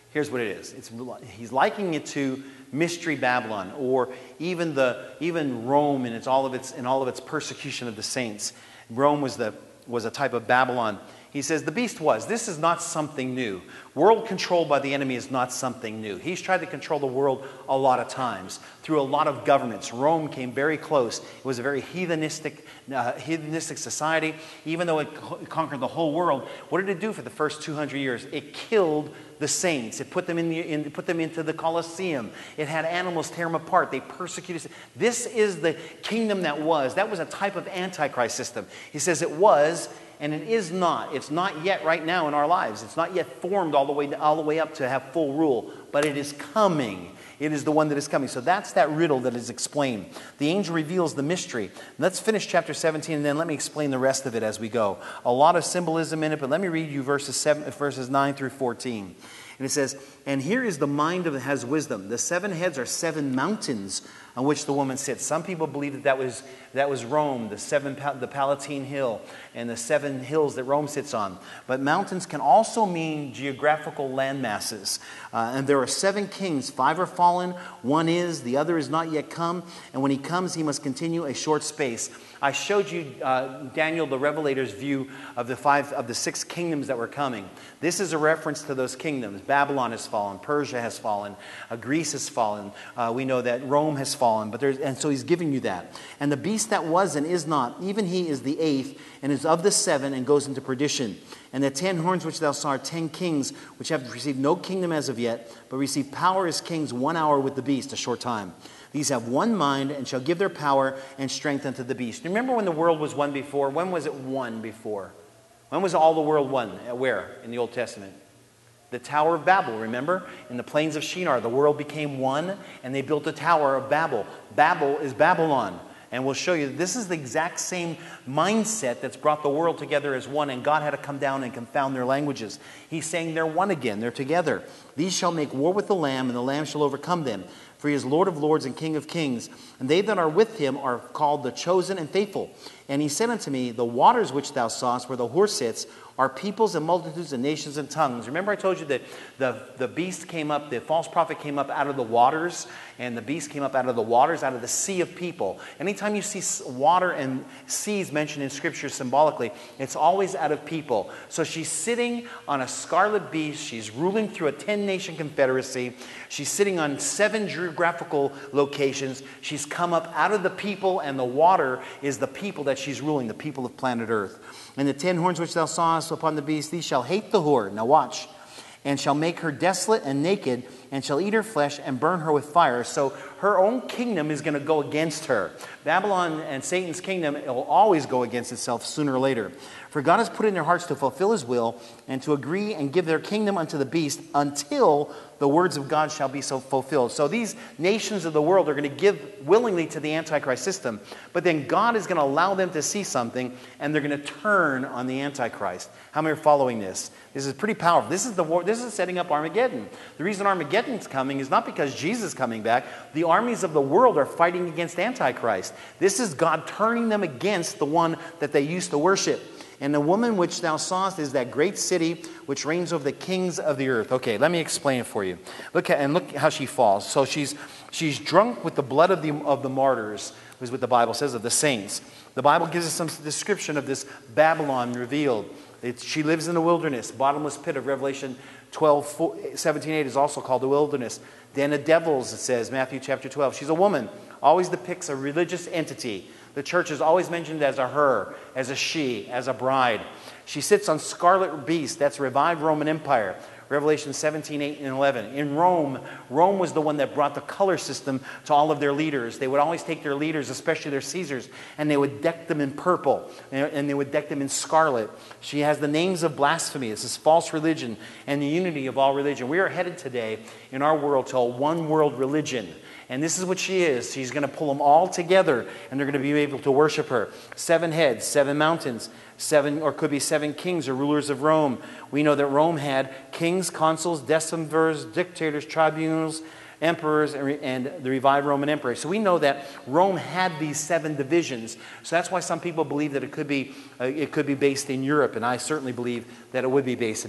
Here's what it is. It's, he's likening it to Mystery Babylon, or even the even Rome and its all of its and all of its persecution of the saints. Rome was the was a type of Babylon. He says the beast was. This is not something new. World control by the enemy is not something new. He's tried to control the world a lot of times through a lot of governments. Rome came very close. It was a very heathenistic, uh, heathenistic society. Even though it co- conquered the whole world, what did it do for the first two hundred years? It killed the saints. It put them in the in, put them into the Colosseum. It had animals tear them apart. They persecuted. This is the kingdom that was. That was a type of Antichrist system. He says it was. And it is not. It's not yet right now in our lives. It's not yet formed all the way all the way up to have full rule. But it is coming. It is the one that is coming. So that's that riddle that is explained. The angel reveals the mystery. Let's finish chapter seventeen, and then let me explain the rest of it as we go. A lot of symbolism in it, but let me read you verses seven, verses nine through fourteen. And it says, "And here is the mind of has wisdom. The seven heads are seven mountains on which the woman sits." Some people believe that that was, that was Rome, the seven the Palatine Hill, and the seven hills that Rome sits on. But mountains can also mean geographical land masses. Uh, and there are seven kings. Five are fallen. One is. The other is not yet come. And when he comes, he must continue a short space. I showed you uh, Daniel the Revelator's view of the five of the six kingdoms that were coming. This is a reference to those kingdoms. Babylon has fallen. Persia has fallen. Uh, Greece has fallen. Uh, we know that Rome has fallen. But there's, and so he's giving you that. And the beast that was and is not, even he is the eighth, and is of the seven, and goes into perdition. And the ten horns which thou sawest are ten kings, which have received no kingdom as of yet, but receive power as kings one hour with the beast, a short time. These have one mind, and shall give their power and strength unto the beast. Remember when the world was one before? When was it one before? When was all the world one? Where? In the Old Testament. The Tower of Babel, remember? In the plains of Shinar, the world became one, and they built the Tower of Babel. Babel is Babylon. And we'll show you this is the exact same mindset that's brought the world together as one, and God had to come down and confound their languages. He's saying they're one again. They're together. These shall make war with the Lamb, and the Lamb shall overcome them. For he is Lord of lords and King of kings. And they that are with him are called the chosen and faithful. And he said unto me, the waters which thou sawest, where the horse sits, are peoples and multitudes and nations and tongues. Remember I told you that the, the beast came up, the false prophet came up out of the waters, and the beast came up out of the waters, out of the sea of people. Anytime you see water and seas mentioned in Scripture symbolically, it's always out of people. So she's sitting on a scarlet beast. She's ruling through a ten-nation confederacy. She's sitting on seven geographical locations. She's come up out of the people, and the water is the people that she's ruling, the people of planet Earth. And the ten horns which thou sawest upon the beast, these shall hate the whore. Now watch. And shall make her desolate and naked, and shall eat her flesh and burn her with fire. So her own kingdom is going to go against her. Babylon and Satan's kingdom, it will always go against itself sooner or later. For God has put in their hearts to fulfill his will, and to agree and give their kingdom unto the beast, until the words of God shall be so fulfilled. So these nations of the world are going to give willingly to the Antichrist system, but then God is going to allow them to see something, and they're going to turn on the Antichrist. How many are following this? This is pretty powerful. This is the war. This is setting up Armageddon. The reason Armageddon's coming is not because Jesus is coming back. The armies of the world are fighting against Antichrist. This is God turning them against the one that they used to worship. And the woman which thou sawest is that great city which reigns over the kings of the earth. Okay, let me explain it for you. Look at and look how she falls. So she's she's drunk with the blood of the of the martyrs, is what the Bible says, of the saints. The Bible gives us some description of this Babylon revealed. It, she lives in the wilderness. Bottomless pit of Revelation twelve, seventeen, eight is also called the wilderness. Den of devils, it says, Matthew chapter twelve. She's a woman. Always depicts a religious entity. The church is always mentioned as a her, as a she, as a bride. She sits on scarlet beast. That's revived Roman Empire. Revelation seventeen, eight, and eleven. In Rome, Rome was the one that brought the color system to all of their leaders. They would always take their leaders, especially their Caesars, and they would deck them in purple, and they would deck them in scarlet. She has the names of blasphemy. This is false religion and the unity of all religion. We are headed today in our world to a one world religion. And this is what she is. She's going to pull them all together, and they're going to be able to worship her. Seven heads, seven mountains, seven, or could be seven kings or rulers of Rome. We know that Rome had kings, consuls, decemvirs, dictators, tribunals, emperors, and the revived Roman emperor. So we know that Rome had these seven divisions. So that's why some people believe that it could be uh, it could be based in Europe, and I certainly believe that it would be based in Europe.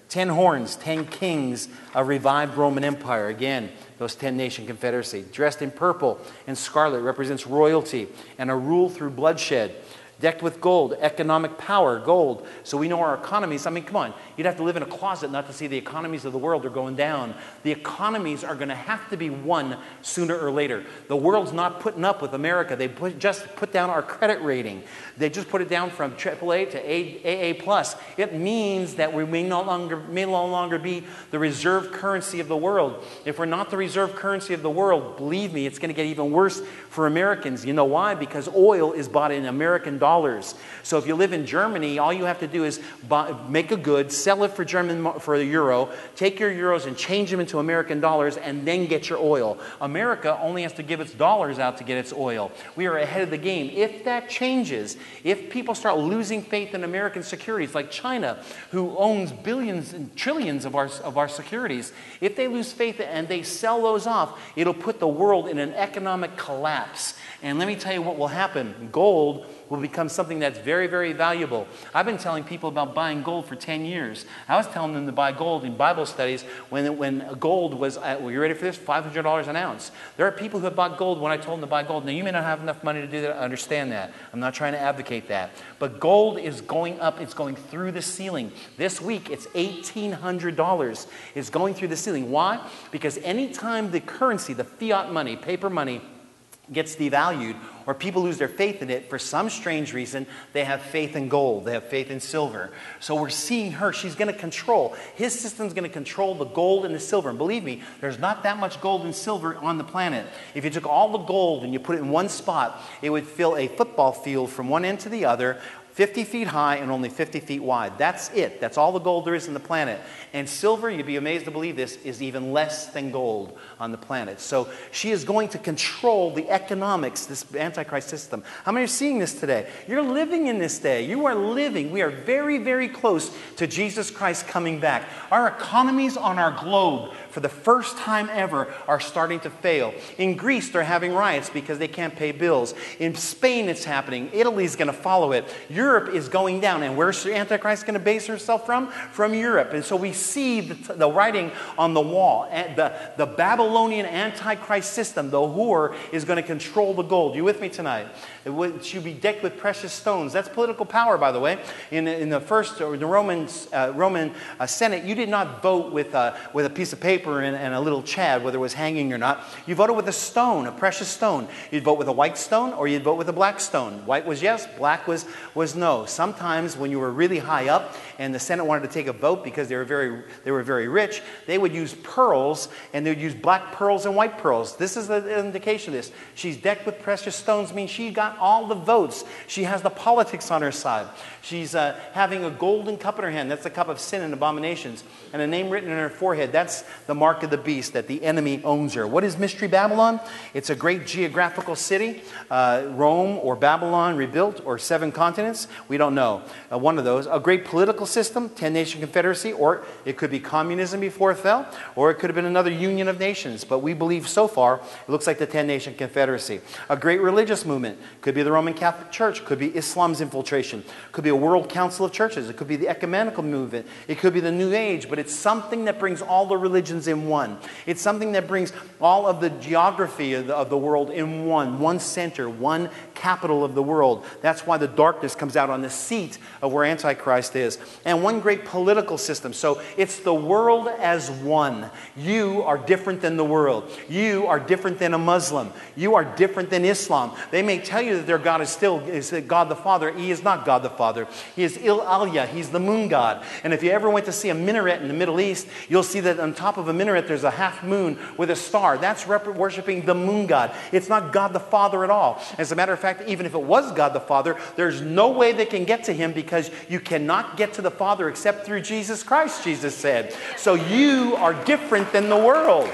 Ten horns, ten kings, a revived Roman Empire. Again, those ten-nation confederacy. Dressed in purple and scarlet represents royalty and a rule through bloodshed. Decked with gold, economic power, gold. So we know our economies. I mean, come on. You'd have to live in a closet not to see the economies of the world are going down. The economies are going to have to be won sooner or later. The world's not putting up with America. They put, just put down our credit rating. They just put it down from triple A to A A plus. It means that we may no longer may no longer be the reserve currency of the world. If we're not the reserve currency of the world, believe me, it's going to get even worse for Americans. You know why? Because oil is bought in American dollars. So if you live in Germany, all you have to do is buy, make a good, sell it for German for the euro, take your euros and change them into American dollars, and then get your oil. America only has to give its dollars out to get its oil. We are ahead of the game. If that changes, if people start losing faith in American securities, like China, who owns billions and trillions of our, of our securities, if they lose faith and they sell those off, it'll put the world in an economic collapse. And let me tell you what will happen. Gold will become something that's very, very valuable. I've been telling people about buying gold for ten years. I was telling them to buy gold in Bible studies when, when gold was, at, well, you ready for this? five hundred dollars an ounce. There are people who have bought gold when I told them to buy gold. Now, you may not have enough money to do that. I understand that. I'm not trying to advocate that. But gold is going up. It's going through the ceiling. This week, it's eighteen hundred dollars. It's going through the ceiling. Why? Because anytime the currency, the fiat money, paper money, gets devalued, or people lose their faith in it, for some strange reason, they have faith in gold. They have faith in silver. So we're seeing her. She's going to control. His system's going to control the gold and the silver. And believe me, there's not that much gold and silver on the planet. If you took all the gold and you put it in one spot, it would fill a football field from one end to the other, fifty feet high and only fifty feet wide. That's it. That's all the gold there is in the planet. And silver, you'd be amazed to believe this, is even less than gold on the planet. So she is going to control the economics, this Antichrist system. How many are seeing this today? You're living in this day. You are living. We are very, very close to Jesus Christ coming back. Our economies on our globe, for the first time ever, are starting to fail. In Greece, they're having riots because they can't pay bills. In Spain, it's happening. Italy's going to follow it. Europe is going down. And where's the Antichrist going to base herself from? From Europe. And so we see the, the writing on the wall. The, the Babylonian Antichrist system, the whore, is going to control the gold. You with me tonight? It would, she'll be decked with precious stones. That's political power, by the way. In, in the first, or the Roman, uh, Roman uh, Senate, you did not vote with, uh, with a piece of paper and, and a little chad, whether it was hanging or not. You voted with a stone, a precious stone. You'd vote with a white stone, or you'd vote with a black stone. White was yes, black was, was no. Sometimes when you were really high up and the Senate wanted to take a vote because they were very, they were very rich, they would use pearls, and they would use black pearls and white pearls. This is the indication of this. She's decked with precious stones, means she got all the votes. She has the politics on her side. She's uh, having a golden cup in her hand. That's the cup of sin and abominations. And a name written in her forehead. That's the mark of the beast, that the enemy owns her. What is Mystery Babylon? It's a great geographical city. Uh, Rome or Babylon rebuilt, or seven continents. We don't know. Uh, one of those. A great political system, ten-nation confederacy, or it could be communism before it fell, or it could have been another union of nations. But we believe so far, it looks like the ten-nation confederacy. A great religious movement. Could be the Roman Catholic Church. Could be Islam's infiltration. Could be a world council of churches. It could be the ecumenical movement. It could be the New Age. But it's something that brings all the religions in one. It's something that brings all of the geography of the, of the world in one. One center. One capital of the world. That's why the darkness comes out on the seat of where Antichrist is. And one great political system. So it's the world as one. You are different than the world. You are different than a Muslim. You are different than Islam. They may tell you that their God is still is God the Father. He is not God the Father. He is Il Alya. He's the moon god. And if you ever went to see a minaret in the Middle East, you'll see that on top of a minaret there's a half moon with a star. That's rep- worshiping the moon god. It's not God the Father at all. As a matter of fact, even if it was God the Father, there's no way they can get to him, because you cannot get to the Father except through Jesus Christ, Jesus said. So you are different than the world.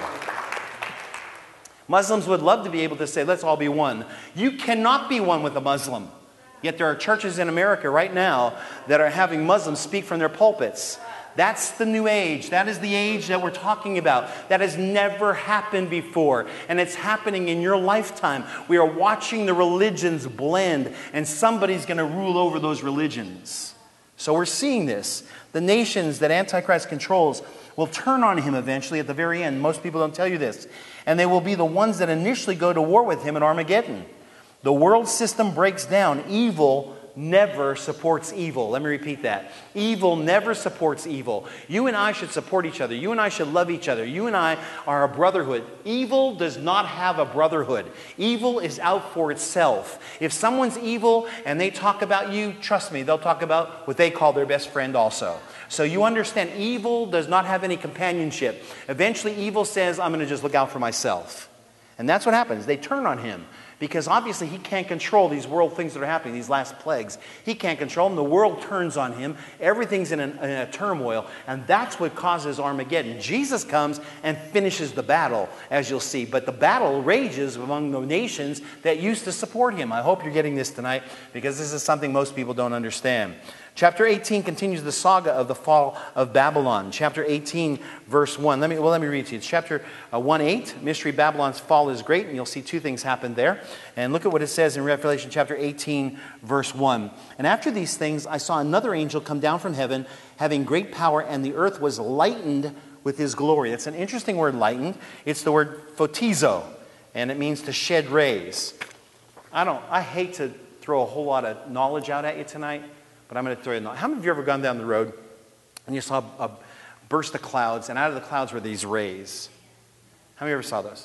Muslims would love to be able to say, let's all be one. You cannot be one with a Muslim. Yet there are churches in America right now that are having Muslims speak from their pulpits. That's the new age. That is the age that we're talking about. That has never happened before. And it's happening in your lifetime. We are watching the religions blend, and somebody's going to rule over those religions. So we're seeing this. The nations that Antichrist controls will turn on him eventually at the very end. Most people don't tell you this. And they will be the ones that initially go to war with him in Armageddon. The world system breaks down. Evil never supports evil. Let me repeat that. Evil never supports evil. You and I should support each other. You and I should love each other. You and I are a brotherhood. Evil does not have a brotherhood. Evil is out for itself. If someone's evil and they talk about you, trust me, they'll talk about what they call their best friend also. So you understand, evil does not have any companionship. Eventually, evil says, I'm going to just look out for myself. And that's what happens. They turn on him. Because obviously he can't control these world things that are happening, these last plagues. He can't control them. The world turns on him. Everything's in, an, in a turmoil. And that's what causes Armageddon. Jesus comes and finishes the battle, as you'll see. But the battle rages among the nations that used to support him. I hope you're getting this tonight, because this is something most people don't understand. Chapter eighteen continues the saga of the fall of Babylon. Chapter eighteen, verse one. Let me, well, let me read to you. It's chapter uh, one eight. Mystery Babylon's fall is great, and you'll see two things happen there. And look at what it says in Revelation chapter eighteen, verse one. And after these things, I saw another angel come down from heaven, having great power, and the earth was lightened with his glory. That's an interesting word, lightened. It's the word photizo, and it means to shed rays. I don't, I hate to throw a whole lot of knowledge out at you tonight, but I'm going to throw you. How many of you ever gone down the road and you saw a burst of clouds, and out of the clouds were these rays? How many ever saw those?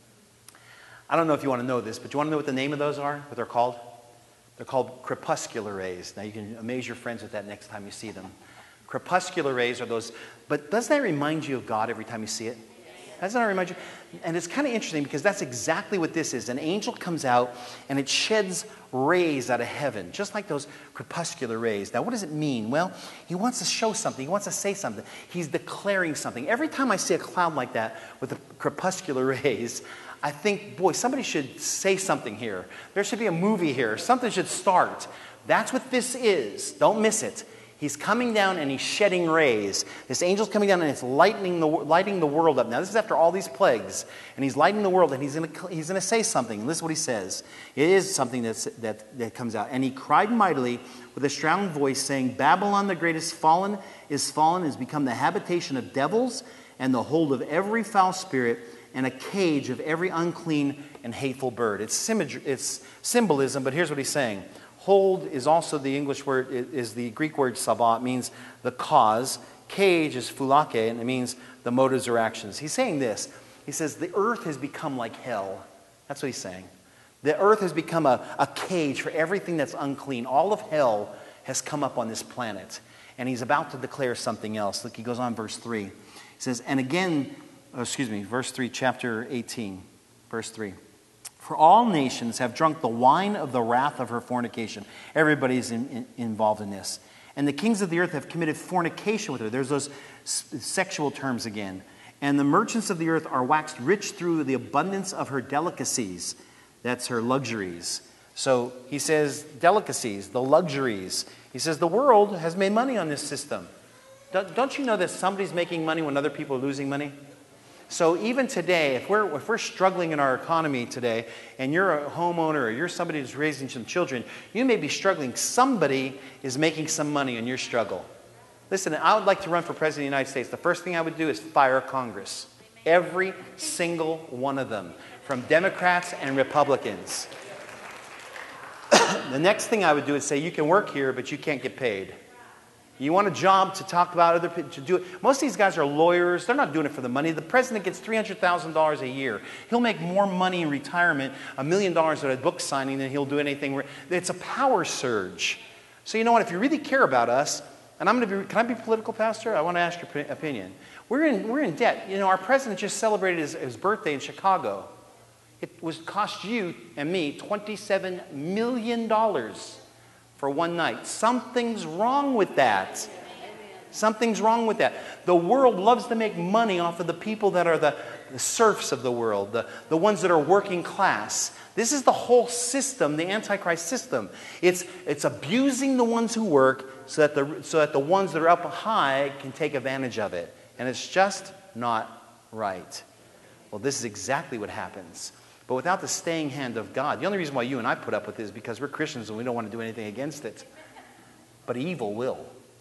I don't know if you want to know this, but do you want to know what the name of those are? What they're called? They're called crepuscular rays. Now you can amaze your friends with that next time you see them. Crepuscular rays are those, but doesn't that remind you of God every time you see it? Doesn't that remind you? And it's kind of interesting because that's exactly what this is. An angel comes out and it sheds rays out of heaven, just like those crepuscular rays. Now, what does it mean? Well, he wants to show something. He wants to say something. He's declaring something. Every time I see a cloud like that with the crepuscular rays, I think, boy, somebody should say something here. There should be a movie here. Something should start. That's what this is. Don't miss it. He's coming down and he's shedding rays. This angel's coming down and it's lightening the, lighting the world up. Now, this is after all these plagues. And he's lighting the world, and he's going to he's going to say something. And this is what he says. It is something that's, that, that comes out. And he cried mightily with a strong voice, saying, Babylon the great is fallen, is fallen, has become the habitation of devils, and the hold of every foul spirit, and a cage of every unclean and hateful bird. It's, symmetry, it's symbolism, but here's what he's saying. Hold is also the English word, is the Greek word sabah. It means the cause. Cage is phulake, and it means the motives or actions. He's saying this. He says, the earth has become like hell. That's what he's saying. The earth has become a, a cage for everything that's unclean. All of hell has come up on this planet. And he's about to declare something else. Look, he goes on, verse three. He says, and again, oh, excuse me, verse three, chapter eighteen, verse three. For all nations have drunk the wine of the wrath of her fornication. Everybody's in, in, involved in this. And the kings of the earth have committed fornication with her. There's those s- sexual terms again. And the merchants of the earth are waxed rich through the abundance of her delicacies. That's her luxuries. So he says delicacies, the luxuries. He says the world has made money on this system. Don't, don't you know that somebody's making money when other people are losing money? So even today, if we're, if we're struggling in our economy today, and you're a homeowner or you're somebody who's raising some children, you may be struggling. Somebody is making some money on your struggle. Listen, I would like to run for President of the United States. The first thing I would do is fire Congress. Every single one of them, from Democrats and Republicans. The next thing I would do is say, you can work here, but you can't get paid. You want a job to talk about other people, to do it. Most of these guys are lawyers. They're not doing it for the money. The president gets three hundred thousand dollars a year. He'll make more money in retirement, a million dollars at a book signing, than he'll do anything. It's a power surge. So you know what? If you really care about us, and I'm going to be, can I be political, Pastor? I want to ask your opinion. We're in, we're in debt. You know, our president just celebrated his, his birthday in Chicago. It was cost you and me twenty-seven million dollars. For one night. Something's wrong with that. Something's wrong with that. The world loves to make money off of the people that are the, the serfs of the world, the, the ones that are working class. This is the whole system, the Antichrist system. It's, it's abusing the ones who work so that, the, so that the ones that are up high can take advantage of it. And it's just not right. Well, this is exactly what happens. But without the staying hand of God, the only reason why you and I put up with this is because we're Christians and we don't want to do anything against it. But evil will.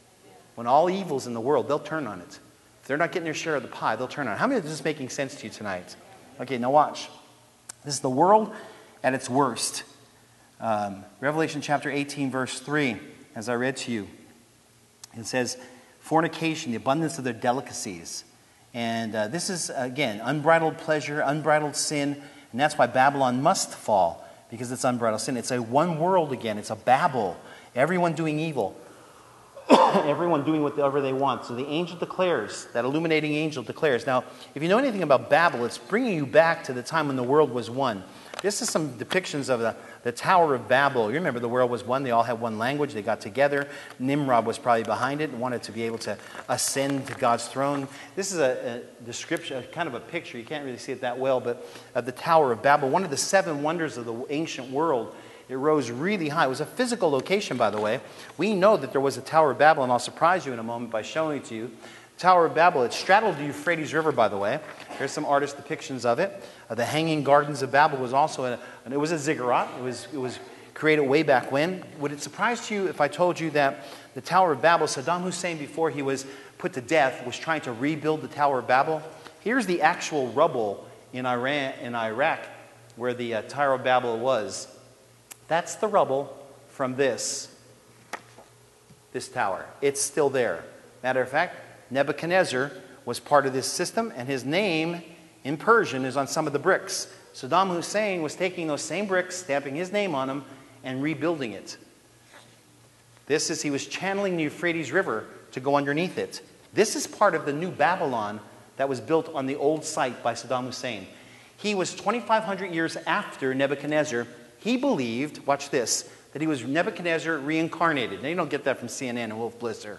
when all evil's in the world, they'll turn on it. If they're not getting their share of the pie, they'll turn on it. How many of this is making sense to you tonight? Okay, now watch. This is the world at its worst. Um, Revelation chapter eighteen, verse three, as I read to you. It says, fornication, the abundance of their delicacies. And uh, this is, again, unbridled pleasure, unbridled sin. And that's why Babylon must fall, because it's unbridled sin. It's a one world again. It's a Babel. Everyone doing evil. Everyone doing whatever they want. So the angel declares, that illuminating angel declares. Now, if you know anything about Babel, it's bringing you back to the time when the world was one. This is some depictions of the, the Tower of Babel. You remember the world was one. They all had one language. They got together. Nimrod was probably behind it and wanted to be able to ascend to God's throne. This is a, a description, a kind of a picture. You can't really see it that well, but of the Tower of Babel, one of the seven wonders of the ancient world. It rose really high. It was a physical location, by the way. We know that there was a Tower of Babel, and I'll surprise you in a moment by showing it to you. Tower of Babel, it straddled the Euphrates River, by the way. There's some artist depictions of it. Uh, the Hanging Gardens of Babel was also, a, and it was a ziggurat. It was, it was created way back when. Would it surprise you if I told you that the Tower of Babel, Saddam Hussein, before he was put to death, was trying to rebuild the Tower of Babel? Here's the actual rubble in Iran, in Iraq, where the uh, Tower of Babel was. That's the rubble from this, this tower. It's still there. Matter of fact, Nebuchadnezzar was part of this system, and his name in Persian is on some of the bricks. Saddam Hussein was taking those same bricks, stamping his name on them, and rebuilding it. This is, he was channeling the Euphrates River to go underneath it. This is part of the new Babylon that was built on the old site by Saddam Hussein. He was twenty-five hundred years after Nebuchadnezzar. He believed, watch this, that he was Nebuchadnezzar reincarnated. Now, you don't get that from C N N and Wolf Blitzer.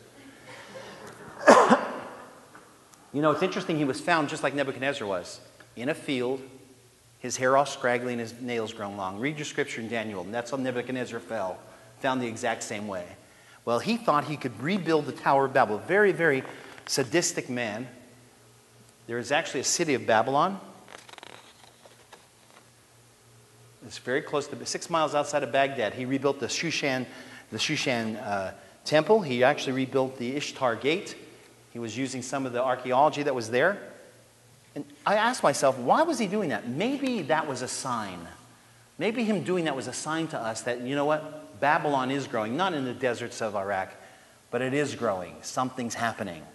You know, it's interesting, he was found just like Nebuchadnezzar was, in a field, his hair all scraggly and his nails grown long. Read your scripture in Daniel, and that's how Nebuchadnezzar fell, found the exact same way. Well, he thought he could rebuild the Tower of Babel. Very, very sadistic man. There is actually a city of Babylon. It's very close to, six miles outside of Baghdad. He rebuilt the Shushan, the Shushan uh, temple. He actually rebuilt the Ishtar Gate. He was using some of the archaeology that was there. And I asked myself, why was he doing that? Maybe that was a sign. Maybe him doing that was a sign to us that, you know what? Babylon is growing. Not in the deserts of Iraq, but it is growing. Something's happening.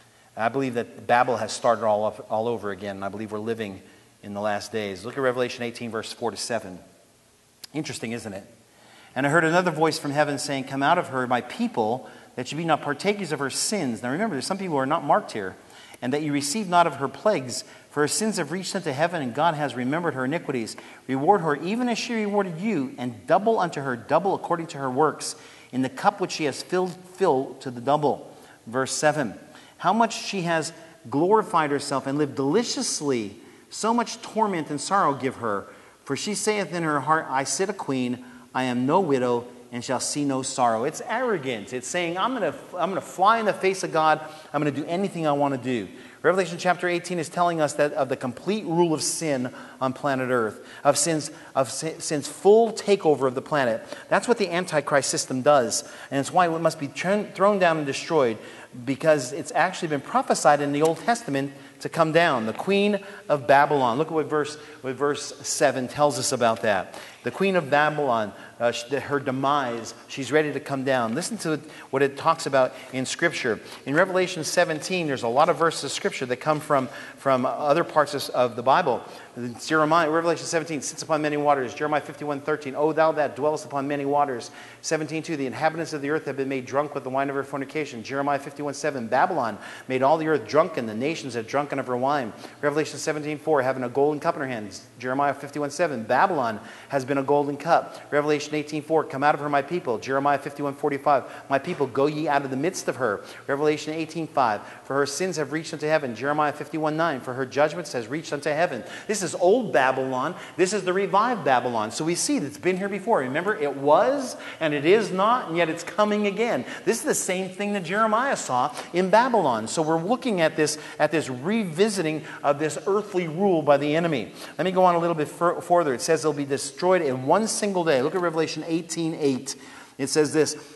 I believe that Babel has started all, up, all over again. And I believe we're living in the last days. Look at Revelation eighteen, verse four to seven. Interesting, isn't it? And I heard another voice from heaven saying, come out of her, my people, that you be not partakers of her sins. Now remember, there's some people who are not marked here. And that you receive not of her plagues, for her sins have reached unto heaven, and God has remembered her iniquities. Reward her even as she rewarded you, and double unto her, double according to her works, in the cup which she has filled, fill to the double. Verse seven. How much she has glorified herself and lived deliciously, so much torment and sorrow give her. For she saith in her heart, I sit a queen, I am no widow, and shall see no sorrow. It's arrogant. It's saying, I'm going to I'm going to fly in the face of God. I'm going to do anything I want to do. Revelation chapter eighteen is telling us that of the complete rule of sin on planet Earth, of sin's, of sin's full takeover of the planet. That's what the Antichrist system does. And it's why it must be thrown down and destroyed, because it's actually been prophesied in the Old Testament to come down. The Queen of Babylon. Look at what verse, what verse seven tells us about that. The Queen of Babylon, uh, her demise, she's ready to come down. Listen to what it talks about in Scripture. In Revelation seventeen, there's a lot of verses of Scripture that come from, from other parts of, of the Bible. Jeremiah, Revelation seventeen, sits upon many waters. Jeremiah fifty-one thirteen, O thou that dwellest upon many waters. seventeen two, the inhabitants of the earth have been made drunk with the wine of her fornication. Jeremiah fifty-one seven, Babylon made all the earth drunken. The nations have drunken of her wine. Revelation seventeen four, having a golden cup in her hands. Jeremiah fifty-one seven, Babylon has been a golden cup. Revelation eighteen four, come out of her, my people. Jeremiah fifty-one forty-five, my people, go ye out of the midst of her. Revelation eighteen five, for her sins have reached unto heaven. Jeremiah fifty-one nine, for her judgments has reached unto heaven. This is old Babylon. This is the revived Babylon. So we see that it's been here before. Remember, it was and it is not, and yet it's coming again. This is the same thing that Jeremiah saw in Babylon. So we're looking at this, at this revisiting of this earthly rule by the enemy. Let me go on a little bit fur- further. It says it'll be destroyed in one single day. Look at Revelation eighteen eight. It says this,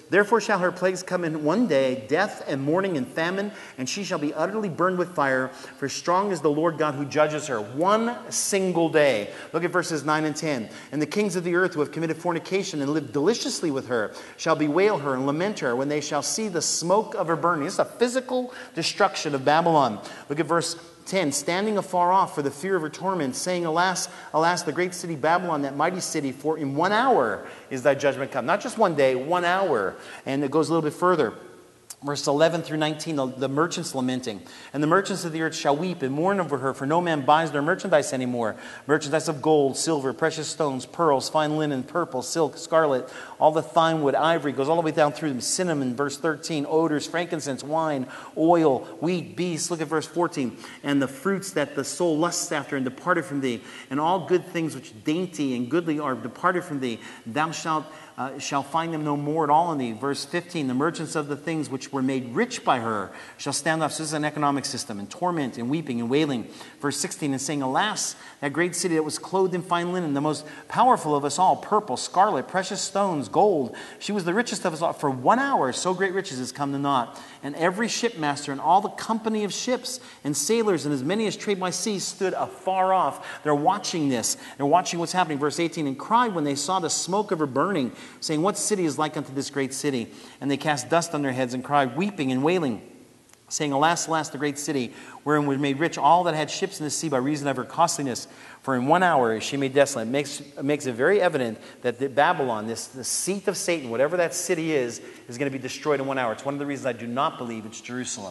therefore shall her plagues come in one day, death and mourning and famine, and she shall be utterly burned with fire, for strong is the Lord God who judges her. One single day. Look at verses nine and ten. And the kings of the earth who have committed fornication and lived deliciously with her shall bewail her and lament her when they shall see the smoke of her burning. It's a physical destruction of Babylon. Look at verse ten, standing afar off for the fear of her torment, saying, Alas, alas, the great city Babylon, that mighty city, for in one hour is thy judgment come. Not just one day, one hour. And it goes a little bit further. Verse eleven through nineteen, the, the merchants lamenting. And the merchants of the earth shall weep and mourn over her, for no man buys their merchandise anymore. Merchandise of gold, silver, precious stones, pearls, fine linen, purple, silk, scarlet, all the fine wood, ivory, goes all the way down through them. Cinnamon, verse thirteen, odors, frankincense, wine, oil, wheat, beasts. Look at verse fourteen. And the fruits that the soul lusts after and departed from thee, and all good things which dainty and goodly are departed from thee, thou shalt Uh, shall find them no more at all in thee. Verse fifteen, the merchants of the things which were made rich by her shall stand up. So this is an economic system, and torment and weeping and wailing. Verse sixteen, and saying, Alas, that great city that was clothed in fine linen, the most powerful of us all, purple, scarlet, precious stones, gold. She was the richest of us all. For one hour, so great riches has come to naught. And every shipmaster and all the company of ships and sailors and as many as trade by sea stood afar off. They're watching this. They're watching what's happening. Verse eighteen, and cried when they saw the smoke of her burning, saying, What city is like unto this great city? And they cast dust on their heads and cried, weeping and wailing, saying, Alas, alas, the great city, wherein was made rich all that had ships in the sea by reason of her costliness. For in one hour is she made desolate. It makes, it makes it very evident that the Babylon, this the seat of Satan, whatever that city is, is going to be destroyed in one hour. It's one of the reasons I do not believe it's Jerusalem.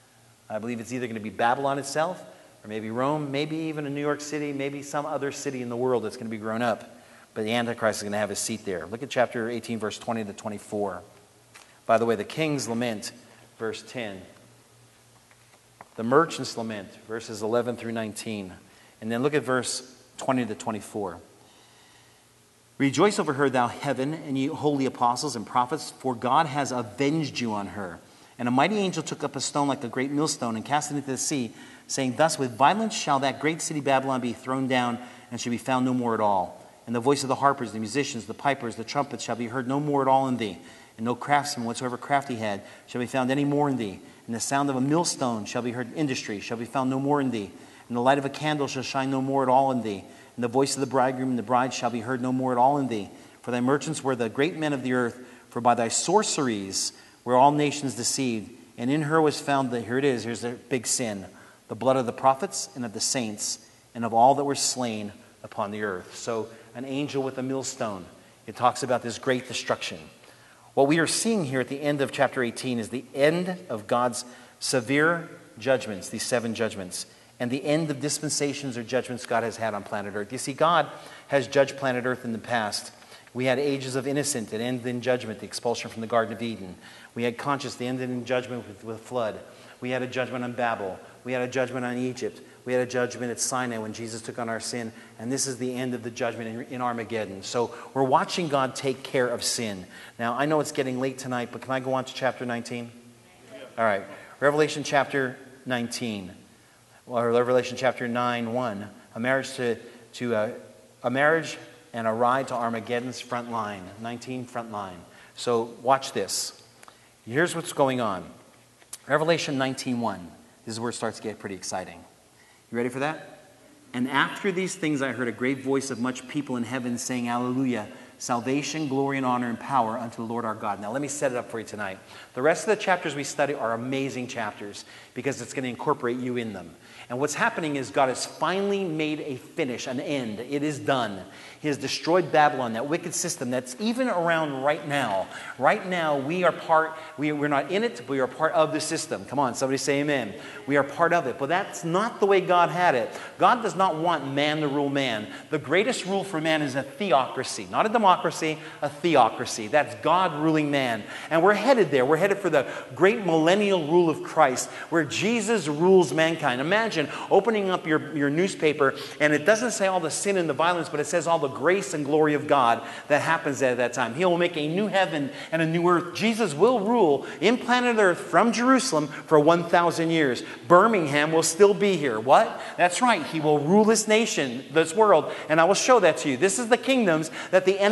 I believe it's either going to be Babylon itself, or maybe Rome, maybe even a New York City, maybe some other city in the world that's going to be grown up. But the Antichrist is going to have his seat there. Look at chapter eighteen, verse twenty to twenty-four. By the way, the kings lament, verse ten. The merchants lament, verses eleven through nineteen. And then look at verse twenty to twenty-four. Rejoice over her, thou heaven, and ye holy apostles and prophets, for God has avenged you on her. And a mighty angel took up a stone like a great millstone and cast it into the sea, saying, Thus with violence shall that great city Babylon be thrown down, and shall be found no more at all. And the voice of the harpers, the musicians, the pipers, the trumpets shall be heard no more at all in thee. And no craftsman whatsoever craft he had shall be found any more in thee. And the sound of a millstone shall be heard, industry shall be found no more in thee. And the light of a candle shall shine no more at all in thee. And the voice of the bridegroom and the bride shall be heard no more at all in thee. For thy merchants were the great men of the earth, for by thy sorceries were all nations deceived. And in her was found, the, here it is, here's the big sin, the blood of the prophets and of the saints and of all that were slain upon the earth. So an angel with a millstone. It talks about this great destruction. What we are seeing here at the end of chapter eighteen is the end of God's severe judgments, these seven judgments, and the end of dispensations or judgments God has had on planet Earth. You see, God has judged planet Earth in the past. We had ages of innocent that ended in judgment, the expulsion from the Garden of Eden. We had conscience that ended in judgment with, with flood. We had a judgment on Babel. We had a judgment on Egypt. We had a judgment at Sinai when Jesus took on our sin. And this is the end of the judgment in, in Armageddon. So we're watching God take care of sin. Now, I know it's getting late tonight, but can I go on to chapter nineteen? Yeah. All right. Revelation chapter nineteen. Or Revelation chapter nine, one. A marriage to, to uh, a marriage and a ride to Armageddon's front line. nineteen, front line. So watch this. Here's what's going on. Revelation nineteen, one. This is where it starts to get pretty exciting. You ready for that? And after these things I heard a great voice of much people in heaven saying, Hallelujah, salvation, glory, and honor, and power unto the Lord our God. Now let me set it up for you tonight. The rest of the chapters we study are amazing chapters because it's going to incorporate you in them. And what's happening is God has finally made a finish, an end. It is done. He has destroyed Babylon, that wicked system that's even around right now. Right now, we are part, we, we're not in it, but we are part of the system. Come on, somebody say amen. We are part of it. But that's not the way God had it. God does not want man to rule man. The greatest rule for man is a theocracy. Not a democracy, a theocracy. That's God ruling man. And we're headed there. We're headed for the great millennial rule of Christ, where Jesus rules mankind. Imagine opening up your, your newspaper, and it doesn't say all the sin and the violence, but it says all the grace and glory of God that happens at that time. He will make a new heaven and a new earth. Jesus will rule in planet Earth from Jerusalem for one thousand years. Birmingham will still be here. What? That's right. He will rule this nation, this world. And I will show that to you. This is the kingdoms that the enemy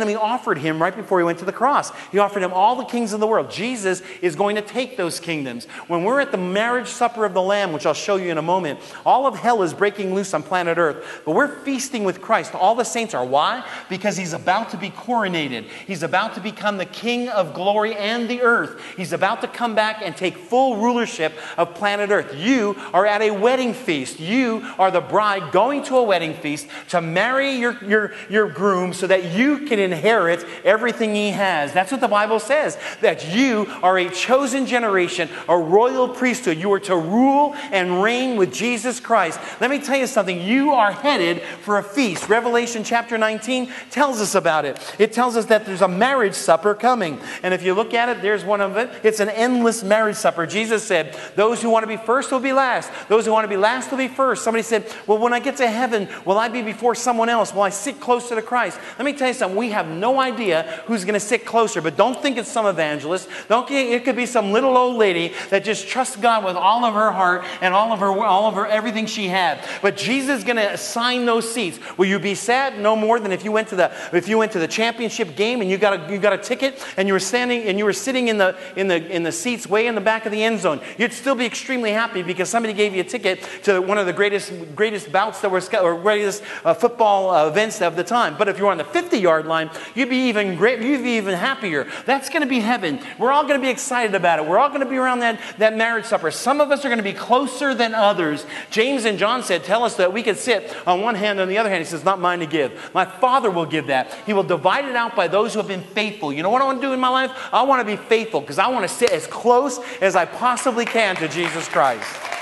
freely offered him right before he went to the cross. He offered him all the kings of the world. Jesus is going to take those kingdoms. When we're at the marriage supper of the Lamb, which I'll show you in a moment, all of hell is breaking loose on planet Earth. But we're feasting with Christ. All the saints are. Why? Because he's about to be coronated. He's about to become the King of glory and the earth. He's about to come back and take full rulership of planet Earth. You are at a wedding feast. You are the bride going to a wedding feast to marry your, your, your groom so that you can inherit everything he has. That's what the Bible says, that you are a chosen generation, a royal priesthood. You are to rule and reign with Jesus Christ. Let me tell you something. You are headed for a feast. Revelation chapter nineteen tells us about it. It tells us that there's a marriage supper coming. And if you look at it, there's one of it. It's an endless marriage supper. Jesus said, those who want to be first will be last. Those who want to be last will be first. Somebody said, well, when I get to heaven, will I be before someone else? Will I sit closer to Christ? Let me tell you something. We have no idea who's going to sit closer, but don't think it's some evangelist. Don't think it could be some little old lady that just trusts God with all of her heart and all of her, all of her, everything she had. But Jesus is going to assign those seats. Will you be sad? No more than if you went to the if you went to the championship game and you got a you got a ticket and you were standing and you were sitting in the in the in the seats way in the back of the end zone. You'd still be extremely happy because somebody gave you a ticket to one of the greatest greatest bouts that were or greatest uh, football uh, events of the time. But if you're on the fifty-yard line, you'd be even great. You'd be even happier. That's going to be heaven. We're all going to be excited about it. We're all going to be around that that marriage supper. Some of us are going to be closer than others. James and John said, tell us that we can sit on one hand and on the other hand. He says, not mine to give. My Father will give that. He will divide it out by those who have been faithful. You know what I want to do in my life? I want to be faithful because I want to sit as close as I possibly can to Jesus Christ.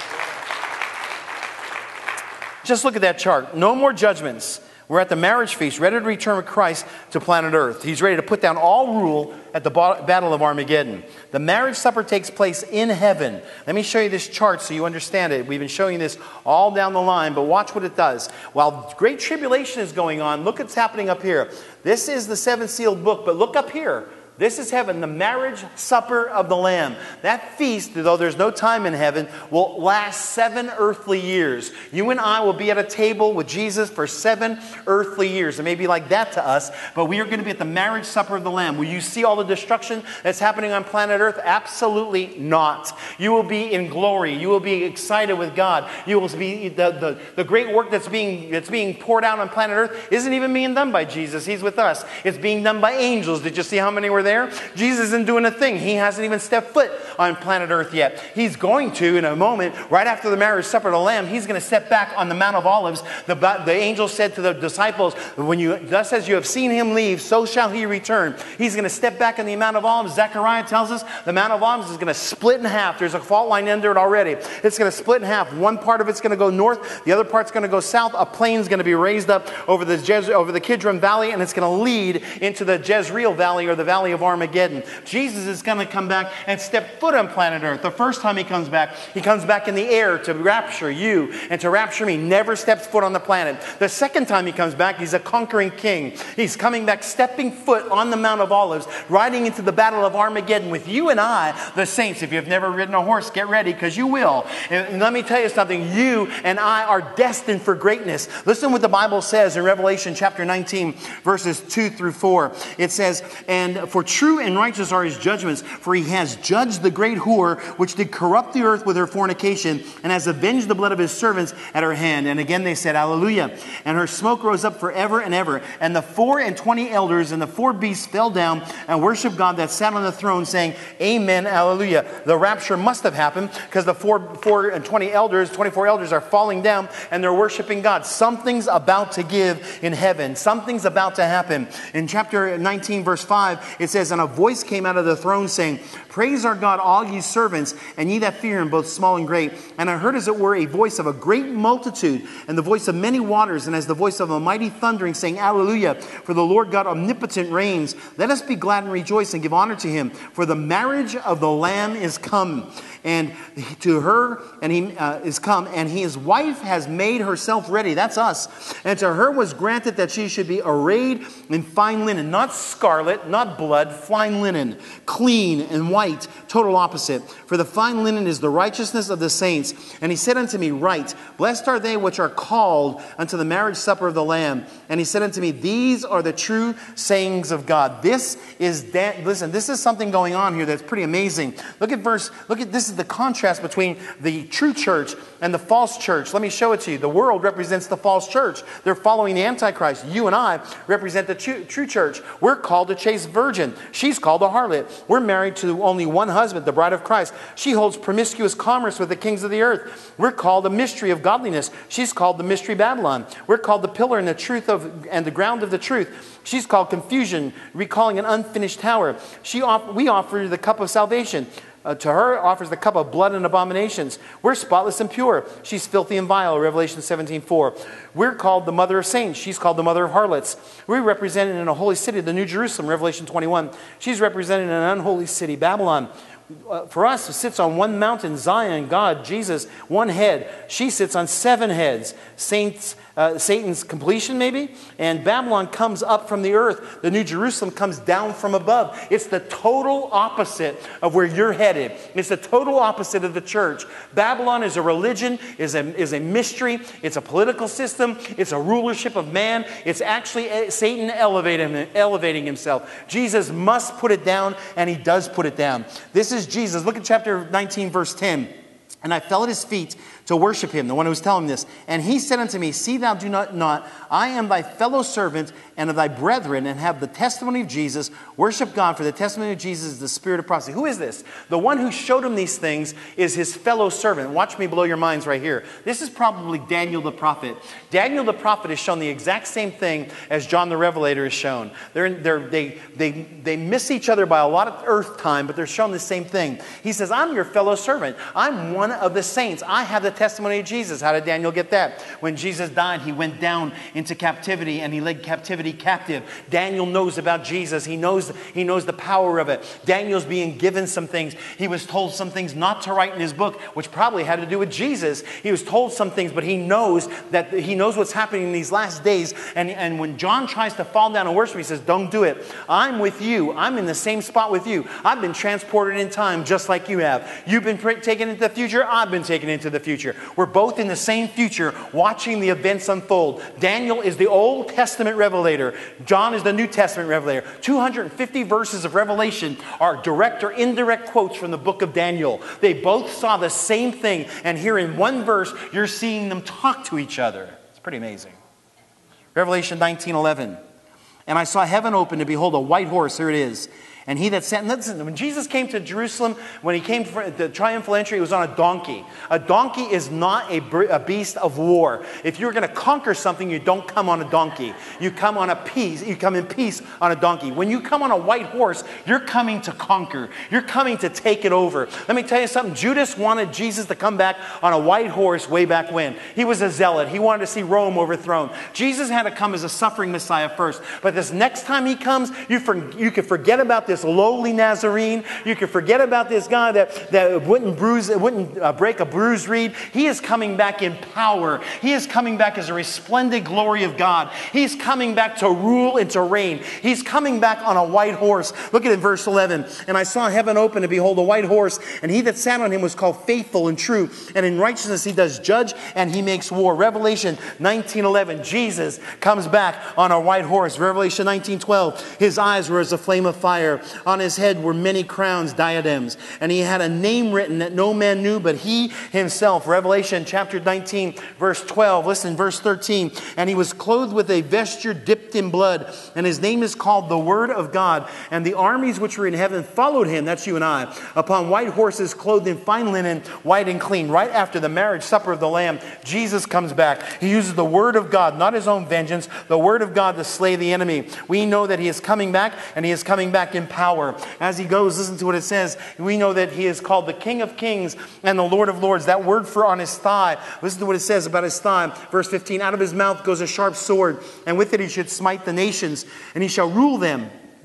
Just look at that chart. No more judgments. We're at the marriage feast, ready to return with Christ to planet Earth. He's ready to put down all rule at the Battle of Armageddon. The marriage supper takes place in heaven. Let me show you this chart so you understand it. We've been showing this all down the line, but watch what it does. While great tribulation is going on, look what's happening up here. This is the seven sealed book, but look up here. This is heaven, the marriage supper of the Lamb. That feast, though there's no time in heaven, will last seven earthly years. You and I will be at a table with Jesus for seven earthly years. It may be like that to us, but we are going to be at the marriage supper of the Lamb. Will you see all the destruction that's happening on planet Earth? Absolutely not. You will be in glory. You will be excited with God. You will be the, the, the great work that's being, that's being poured out on planet Earth isn't even being done by Jesus. He's with us. It's being done by angels. Did you see how many were there? Jesus isn't doing a thing. He hasn't even stepped foot on planet Earth yet. He's going to in a moment, right after the marriage supper of the Lamb. He's going to step back on the Mount of Olives. The, the angel said to the disciples, when you, thus as you have seen him leave, so shall he return. He's going to step back on the Mount of Olives. Zechariah tells us the Mount of Olives is going to split in half. There's a fault line under it already. It's going to split in half. One part of it's going to go north. The other part's going to go south. A plane's going to be raised up over the, Jez, over the Kidron Valley, and it's going to lead into the Jezreel Valley or the Valley of Armageddon. Jesus is going to come back and step foot on planet Earth. The first time he comes back, he comes back in the air to rapture you and to rapture me. Never steps foot on the planet. The second time he comes back, he's a conquering king. He's coming back, stepping foot on the Mount of Olives, riding into the Battle of Armageddon with you and I, the saints. If you've never ridden a horse, get ready because you will. And let me tell you something. You and I are destined for greatness. Listen what the Bible says in Revelation chapter nineteen, verses two through four. It says, and for true and righteous are his judgments, for he has judged the great whore, which did corrupt the earth with her fornication, and has avenged the blood of his servants at her hand. And again they said, Hallelujah. And her smoke rose up forever and ever. And the four and twenty elders and the four beasts fell down and worshiped God that sat on the throne, saying, Amen, Hallelujah. The rapture must have happened because the four, four and twenty elders, twenty-four elders are falling down and they're worshiping God. Something's about to give in heaven. Something's about to happen. In chapter nineteen, verse five, it says, And a voice came out of the throne saying, Praise our God, all ye servants, and ye that fear him, both small and great. And I heard as it were a voice of a great multitude, and the voice of many waters, and as the voice of a mighty thundering, saying, Hallelujah, for the Lord God omnipotent reigns. Let us be glad and rejoice and give honor to him, for the marriage of the Lamb is come. And to her, and he uh, is come, and his wife has made herself ready. That's us. And to her was granted that she should be arrayed in fine linen, not scarlet, not blood, fine linen, clean and white, white, total opposite. For the fine linen is the righteousness of the saints. And he said unto me, Write, blessed are they which are called unto the marriage supper of the Lamb. And he said unto me, These are the true sayings of God. This is, da- listen, this is something going on here that's pretty amazing. Look at verse, look at, this is the contrast between the true church and the false church. Let me show it to you. The world represents the false church. They're following the Antichrist. You and I represent the true, true church. We're called a chaste virgin. She's called a harlot. We're married to only one husband, the bride of Christ. She holds promiscuous commerce with the kings of the earth. We're called a mystery of godliness. She's called the mystery Babylon. We're called the pillar and the truth of and the ground of the truth. She's called confusion, recalling an unfinished tower. She off, we offer the cup of salvation. Uh, to her offers the cup of blood and abominations. We're spotless and pure. She's filthy and vile, Revelation seventeen four. We're called the mother of saints. She's called the mother of harlots. We're represented in a holy city, the New Jerusalem, Revelation twenty-one. She's represented in an unholy city, Babylon. Uh, for us, sits on one mountain, Zion, God, Jesus, one head. She sits on seven heads. Saints, uh, Satan's completion, maybe. And Babylon comes up from the earth. The New Jerusalem comes down from above. It's the total opposite of where you're headed. It's the total opposite of the church. Babylon is a religion, is a, is a mystery. It's a political system. It's a rulership of man. It's actually Satan elevating, elevating himself. Jesus must put it down, and he does put it down. This is Jesus. Look at chapter nineteen, verse ten. And I fell at his feet to worship him, the one who was telling this. And he said unto me, See thou do not not, I am thy fellow servant and of thy brethren, and have the testimony of Jesus. Worship God, for the testimony of Jesus is the spirit of prophecy. Who is this? The one who showed him these things is his fellow servant. Watch me blow your minds right here. This is probably Daniel the prophet. Daniel the prophet is shown the exact same thing as John the Revelator is shown. They're, they're, they, they, they miss each other by a lot of earth time, but they're shown the same thing. He says, I'm your fellow servant. I'm one of the saints. I have the testimony of Jesus. How did Daniel get that? When Jesus died, he went down into captivity and he led captivity captive. Daniel knows about Jesus. He knows, he knows the power of it. Daniel's being given some things. He was told some things not to write in his book, which probably had to do with Jesus. He was told some things, but he knows that he knows what's happening in these last days. And, and when John tries to fall down and worship, he says, don't do it. I'm with you. I'm in the same spot with you. I've been transported in time just like you have. You've been taken into the future. I've been taken into the future. We're both in the same future watching the events unfold. Daniel is the Old Testament revelator. John is the New Testament revelator. two hundred fifty verses of Revelation are direct or indirect quotes from the book of Daniel. They both saw the same thing. And here in one verse, you're seeing them talk to each other. It's pretty amazing. Revelation nineteen eleven. And I saw heaven open, and behold, a white horse. Here it is. And he that sat, listen, when Jesus came to Jerusalem, when he came for the triumphal entry, he was on a donkey. A donkey is not a, a beast of war. If you're going to conquer something, you don't come on a donkey. You come on a peace. You come in peace on a donkey. When you come on a white horse, you're coming to conquer. You're coming to take it over. Let me tell you something. Judas wanted Jesus to come back on a white horse way back when. He was a zealot. He wanted to see Rome overthrown. Jesus had to come as a suffering Messiah first. But this next time he comes, you, for, you can forget about this lowly Nazarene. You can forget about this guy that, that wouldn't bruise, wouldn't uh, break a bruised reed. He is coming back in power. He is coming back as a resplendent glory of God. He's coming back to rule and to reign. He's coming back on a white horse. Look at it, verse eleven. And I saw heaven open, and behold, a white horse, and he that sat on him was called Faithful and True. And in righteousness he does judge, and he makes war. Revelation nineteen eleven. Jesus comes back on a white horse. Revelation nineteen twelve. His eyes were as a flame of fire. On his head were many crowns, diadems. And he had a name written that no man knew but he himself. Revelation chapter nineteen, verse twelve. Listen, verse thirteen. And he was clothed with a vesture dipped in blood. And his name is called the Word of God. And the armies which were in heaven followed him. That's you and I. Upon white horses clothed in fine linen, white and clean. Right after the marriage supper of the Lamb, Jesus comes back. He uses the Word of God, not his own vengeance, the Word of God to slay the enemy. We know that he is coming back, and he is coming back in power. As he goes, listen to what it says. We know that he is called the King of Kings and the Lord of Lords. That word for on his thigh, listen to what it says about his thigh. Verse fifteen, out of his mouth goes a sharp sword, and with it he should smite the nations, and he shall rule them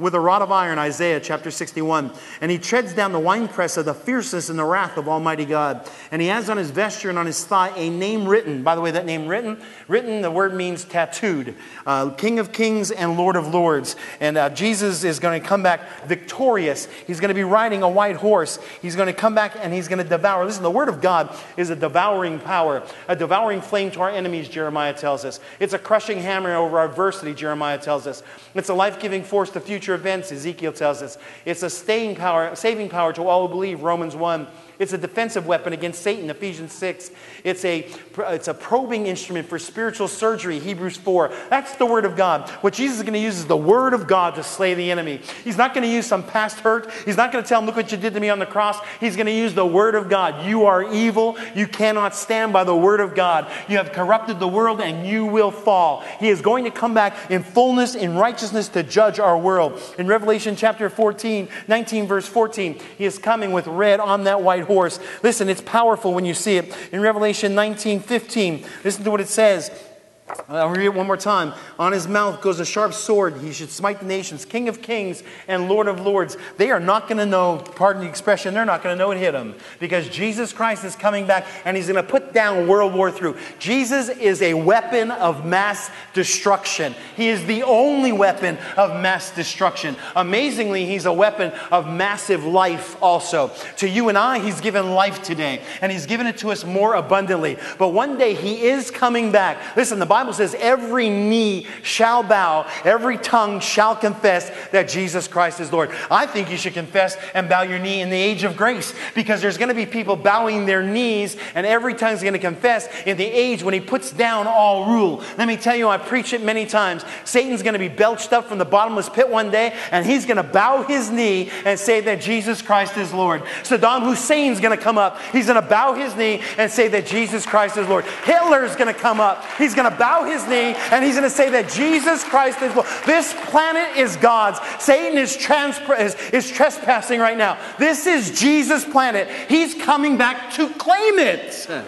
with a rod of iron, Isaiah chapter sixty-one. And he treads down the winepress of the fierceness and the wrath of Almighty God. And he has on his vesture and on his thigh a name written. By the way, that name written, written, the word means tattooed. Uh, King of Kings and Lord of Lords. And uh, Jesus is going to come back victorious. He's going to be riding a white horse. He's going to come back and he's going to devour. Listen, the word of God is a devouring power, a devouring flame to our enemies, Jeremiah tells us. It's a crushing hammer over our adversity, Jeremiah tells us. It's a life-giving force to future events, Ezekiel tells us. It's a staying power, saving power to all who believe, Romans one. It's a defensive weapon against Satan, Ephesians six. It's a, it's a probing instrument for spiritual surgery, Hebrews four. That's the Word of God. What Jesus is going to use is the Word of God to slay the enemy. He's not going to use some past hurt. He's not going to tell him, look what you did to me on the cross. He's going to use the Word of God. You are evil. You cannot stand by the Word of God. You have corrupted the world and you will fall. He is going to come back in fullness, in righteousness to judge our world. In Revelation chapter fourteen, nineteen verse fourteen, he is coming with red on that white horse. Horse. Listen, it's powerful when you see it. In Revelation nineteen fifteen, listen to what it says. I'll read it one more time. On his mouth goes a sharp sword. He should smite the nations. King of kings and Lord of lords. They are not going to know, pardon the expression, they're not going to know it hit them. Because Jesus Christ is coming back and he's going to put down World War Three. Jesus is a weapon of mass destruction. He is the only weapon of mass destruction. Amazingly, he's a weapon of massive life also. To you and I, he's given life today. And he's given it to us more abundantly. But one day he is coming back. Listen, the Bible The Bible says every knee shall bow, every tongue shall confess that Jesus Christ is Lord. I think you should confess and bow your knee in the age of grace, because there's going to be people bowing their knees and every tongue is going to confess in the age when he puts down all rule. Let me tell you, I preach it many times. Satan's going to be belched up from the bottomless pit one day and he's going to bow his knee and say that Jesus Christ is Lord. Saddam Hussein's going to come up. He's going to bow his knee and say that Jesus Christ is Lord. Hitler's going to come up. He's going to bow his knee and he's going to say that Jesus Christ is Lord. This planet is God's. Satan is, trans- is, is trespassing right now. This is Jesus' planet. He's coming back to claim it. Amen.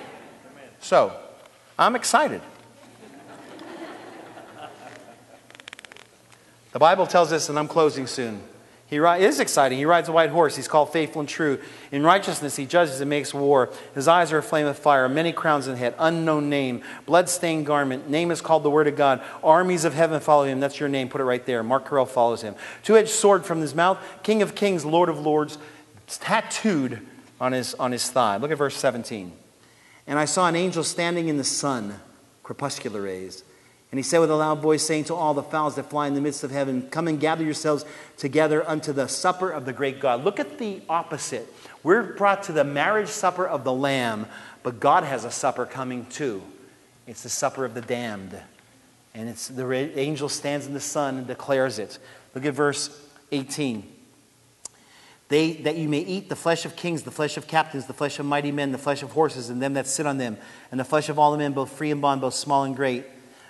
So, I'm excited. The Bible tells us, and I'm closing soon, He ri- it is exciting. He rides a white horse. He's called faithful and true. In righteousness he judges and makes war. His eyes are a flame of fire. Many crowns in head. Unknown name. Blood-stained garment. Name is called the Word of God. Armies of heaven follow him. That's your name. Put it right there. Mark Carell follows him. Two-edged sword from his mouth. King of kings, Lord of lords. Tattooed on his, on his thigh. Look at verse seventeen. And I saw an angel standing in the sun. Crepuscular rays. And he said with a loud voice, saying to all the fowls that fly in the midst of heaven, come and gather yourselves together unto the supper of the great God. Look at the opposite. We're brought to the marriage supper of the Lamb, but God has a supper coming too. It's the supper of the damned. And it's the angel stands in the sun and declares it. Look at verse eighteen. They, that you may eat the flesh of kings, the flesh of captains, the flesh of mighty men, the flesh of horses, and them that sit on them, and the flesh of all the men, both free and bond, both small and great.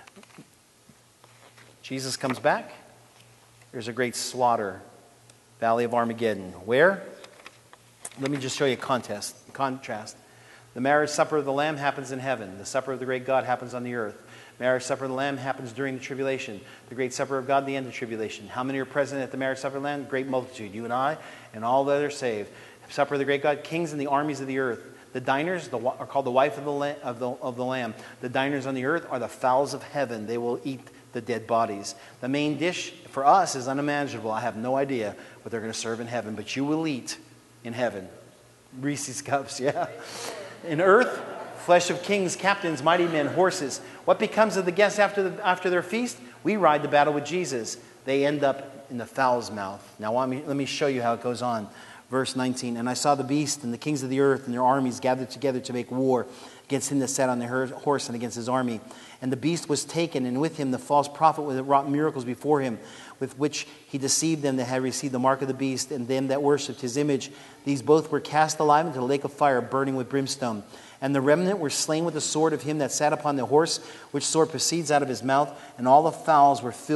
Jesus comes back. There's a great slaughter. Valley of Armageddon. Where? Let me just show you a contest, contrast. The marriage supper of the Lamb happens in heaven. The supper of the great God happens on the earth. Marriage supper of the Lamb happens during the tribulation. The great supper of God, the end of tribulation. How many are present at the marriage supper of the Lamb? Great multitude. You and I and all that are saved. Supper of the great God, kings and the armies of the earth. The diners the, are called the wife of the, of, the, of the Lamb. The diners on the earth are the fowls of heaven. They will eat the dead bodies. The main dish for us is unimaginable. I have no idea what they're going to serve in heaven, but you will eat in heaven. Reese's cups, yeah. In earth, flesh of kings, captains, mighty men, horses. What becomes of the guests after, the, after their feast? We ride the battle with Jesus. They end up in the fowl's mouth. Now let me, let me show you how it goes on. Verse nineteen, and I saw the beast and the kings of the earth and their armies gathered together to make war against him that sat on the horse and against his army. And the beast was taken, and with him the false prophet that wrought miracles before him, with which he deceived them that had received the mark of the beast, and them that worshipped his image. These both were cast alive into the lake of fire, burning with brimstone. And the remnant were slain with the sword of him that sat upon the horse, which sword proceeds out of his mouth, and all the fowls were filled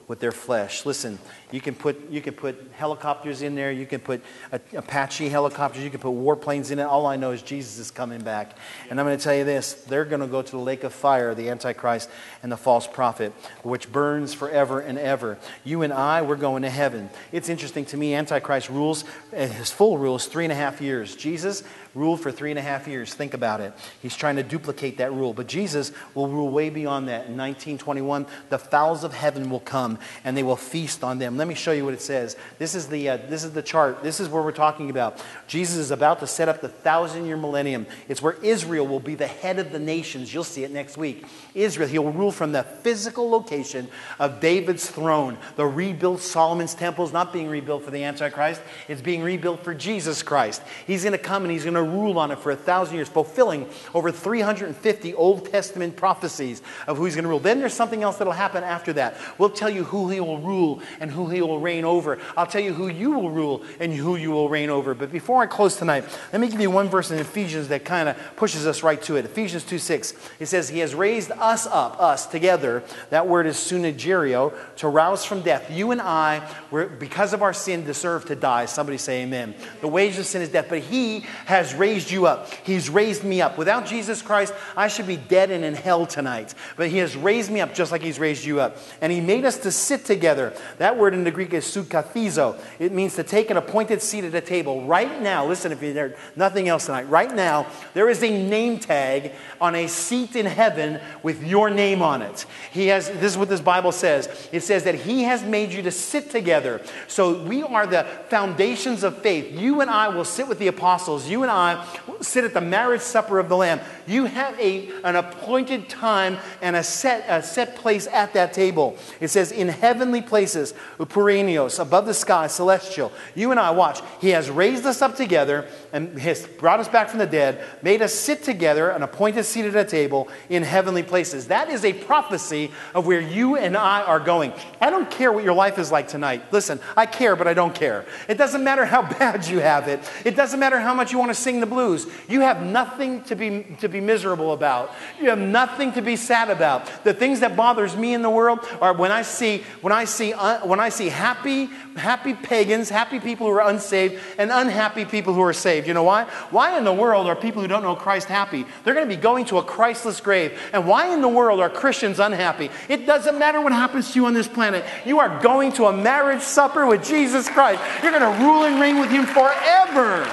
with their flesh. Listen, you can put you can put helicopters in there. You can put a, Apache helicopters. You can put warplanes in it. All I know is Jesus is coming back. And I'm going to tell you this. They're going to go to the lake of fire, the Antichrist and the false prophet, which burns forever and ever. You and I, we're going to heaven. It's interesting to me, Antichrist rules, his full rule is three and a half years. Jesus ruled for three and a half years. Think about it. He's trying to duplicate that rule. But Jesus will rule way beyond that. In nineteen twenty-one, the fowls of heaven will come and they will feast on them. Let me show you what it says. This is the uh, this is the chart. This is where we're talking about. Jesus is about to set up the thousand-year millennium. It's where Israel will be the head of the nations. You'll see it next week. Israel, he will rule from the physical location of David's throne. The rebuilt Solomon's temple is not being rebuilt for the Antichrist. It's being rebuilt for Jesus Christ. He's going to come and he's going to rule on it for a thousand years, fulfilling over three hundred fifty Old Testament prophecies of who he's going to rule. Then there's something else that will happen after that. We'll tell you who he will rule and who he will reign over. I'll tell you who you will rule and who you will reign over. But before I close tonight, let me give you one verse in Ephesians that kind of pushes us right to it. Ephesians two six. It says, he has raised us up, us together. That word is synergerio, to rouse from death. You and I, were, because of our sin, deserve to die. Somebody say amen. The wages of sin is death, but he has raised you up. He's raised me up. Without Jesus Christ, I should be dead and in hell tonight. But he has raised me up just like he's raised you up. And he made us to sit together. That word in the Greek is sukathizo. It means to take an appointed seat at a table. Right now, listen, if you heard nothing else tonight, right now, there is a name tag on a seat in heaven with your name on it. He has, this is what this Bible says. It says that he has made you to sit together. So we are the foundations of faith. You and I will sit with the apostles. You and I will sit at the marriage supper of the Lamb. You have a, an appointed time and a set, a set place at that table. It says in heavenly places, upuranios, above the sky, celestial. You and I, watch, he has raised us up together and has brought us back from the dead, made us sit together, an appointed seat at a table in heavenly places. That is a prophecy of where you and I are going. I don't care what your life is like tonight. Listen, I care, but I don't care. It doesn't matter how bad you have it. It doesn't matter how much you want to sing the blues. You have nothing to be, to be miserable about. You have nothing to be sad about. The things that bothers me in the world are when I see, when I see, uh, when I see happy, happy pagans, happy people who are unsaved, and unhappy people who are saved. You know why? Why in the world are people who don't know Christ happy? They're going to be going to a Christless grave. And why in the world are Christians unhappy? It doesn't matter what happens to you on this planet. You are going to a marriage supper with Jesus Christ. You're going to rule and reign with him forever.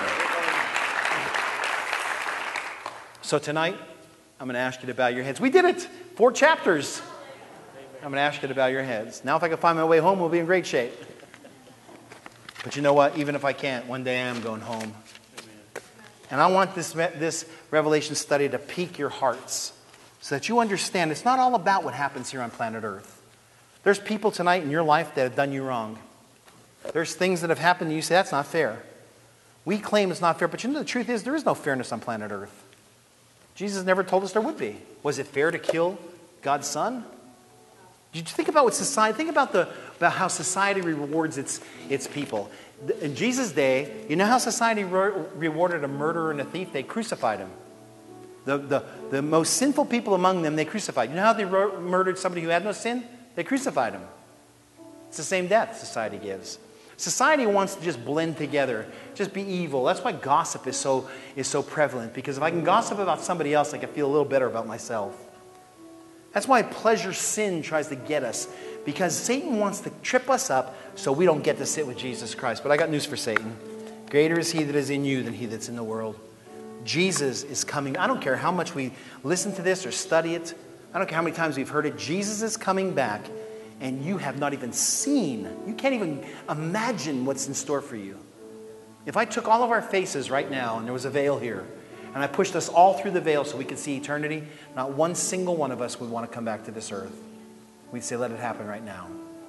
So tonight, I'm going to ask you to bow your heads. We did it. Four chapters. I'm going to ask you to bow your heads. Now if I can find my way home, we'll be in great shape. But you know what? Even if I can't, one day I am going home. And I want this, this Revelation study to pique your hearts so that you understand it's not all about what happens here on planet Earth. There's people tonight in your life that have done you wrong. There's things that have happened and you say, that's not fair. We claim it's not fair, but you know the truth is there is no fairness on planet Earth. Jesus never told us there would be. Was it fair to kill God's son? Did you think about what society, think about, the, about how society rewards its, its people. In Jesus' day, you know how society re- rewarded a murderer and a thief? They crucified him. The, the, the most sinful people among them, they crucified. You know how they ro- murdered somebody who had no sin? They crucified him. It's the same death society gives. Society wants to just blend together, just be evil. That's why gossip is so, is so prevalent. Because if I can gossip about somebody else, I can feel a little better about myself. That's why pleasure sin tries to get us. Because Satan wants to trip us up so we don't get to sit with Jesus Christ. But I got news for Satan. Greater is he that is in you than he that's in the world. Jesus is coming. I don't care how much we listen to this or study it. I don't care how many times we've heard it. Jesus is coming back. And you have not even seen. You can't even imagine what's in store for you. If I took all of our faces right now and there was a veil here, and I pushed us all through the veil so we could see eternity, not one single one of us would want to come back to this earth. We'd say, let it happen right now.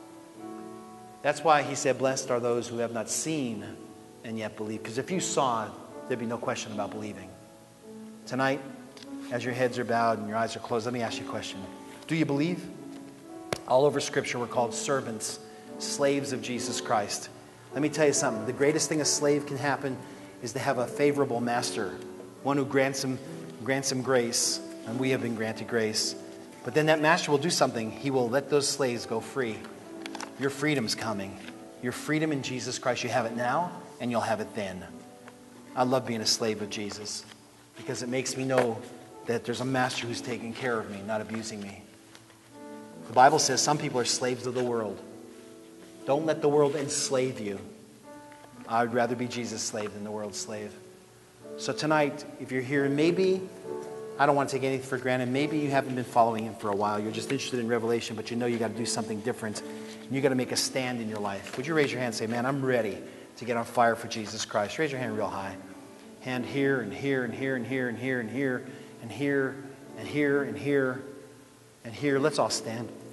That's why he said, blessed are those who have not seen and yet believe. Because if you saw, there'd be no question about believing. Tonight, as your heads are bowed and your eyes are closed, let me ask you a question. Do you believe? All over Scripture, we're called servants, slaves of Jesus Christ. Let me tell you something. The greatest thing a slave can happen is to have a favorable master, one who grants him, grants him grace, and we have been granted grace. But then that master will do something. He will let those slaves go free. Your freedom's coming. Your freedom in Jesus Christ, you have it now and you'll have it then. I love being a slave of Jesus because it makes me know that there's a master who's taking care of me, not abusing me. The Bible says some people are slaves of the world. Don't let the world enslave you. I would rather be Jesus' slave than the world's slave. So tonight, if you're here, maybe, I don't want to take anything for granted, maybe you haven't been following him for a while. You're just interested in Revelation, but you know you got to do something different. And you got to make a stand in your life. Would you raise your hand and say, man, I'm ready to get on fire for Jesus Christ? Raise your hand real high. Hand here and here and here and here and here and here and here and here and here and here. Let's all stand.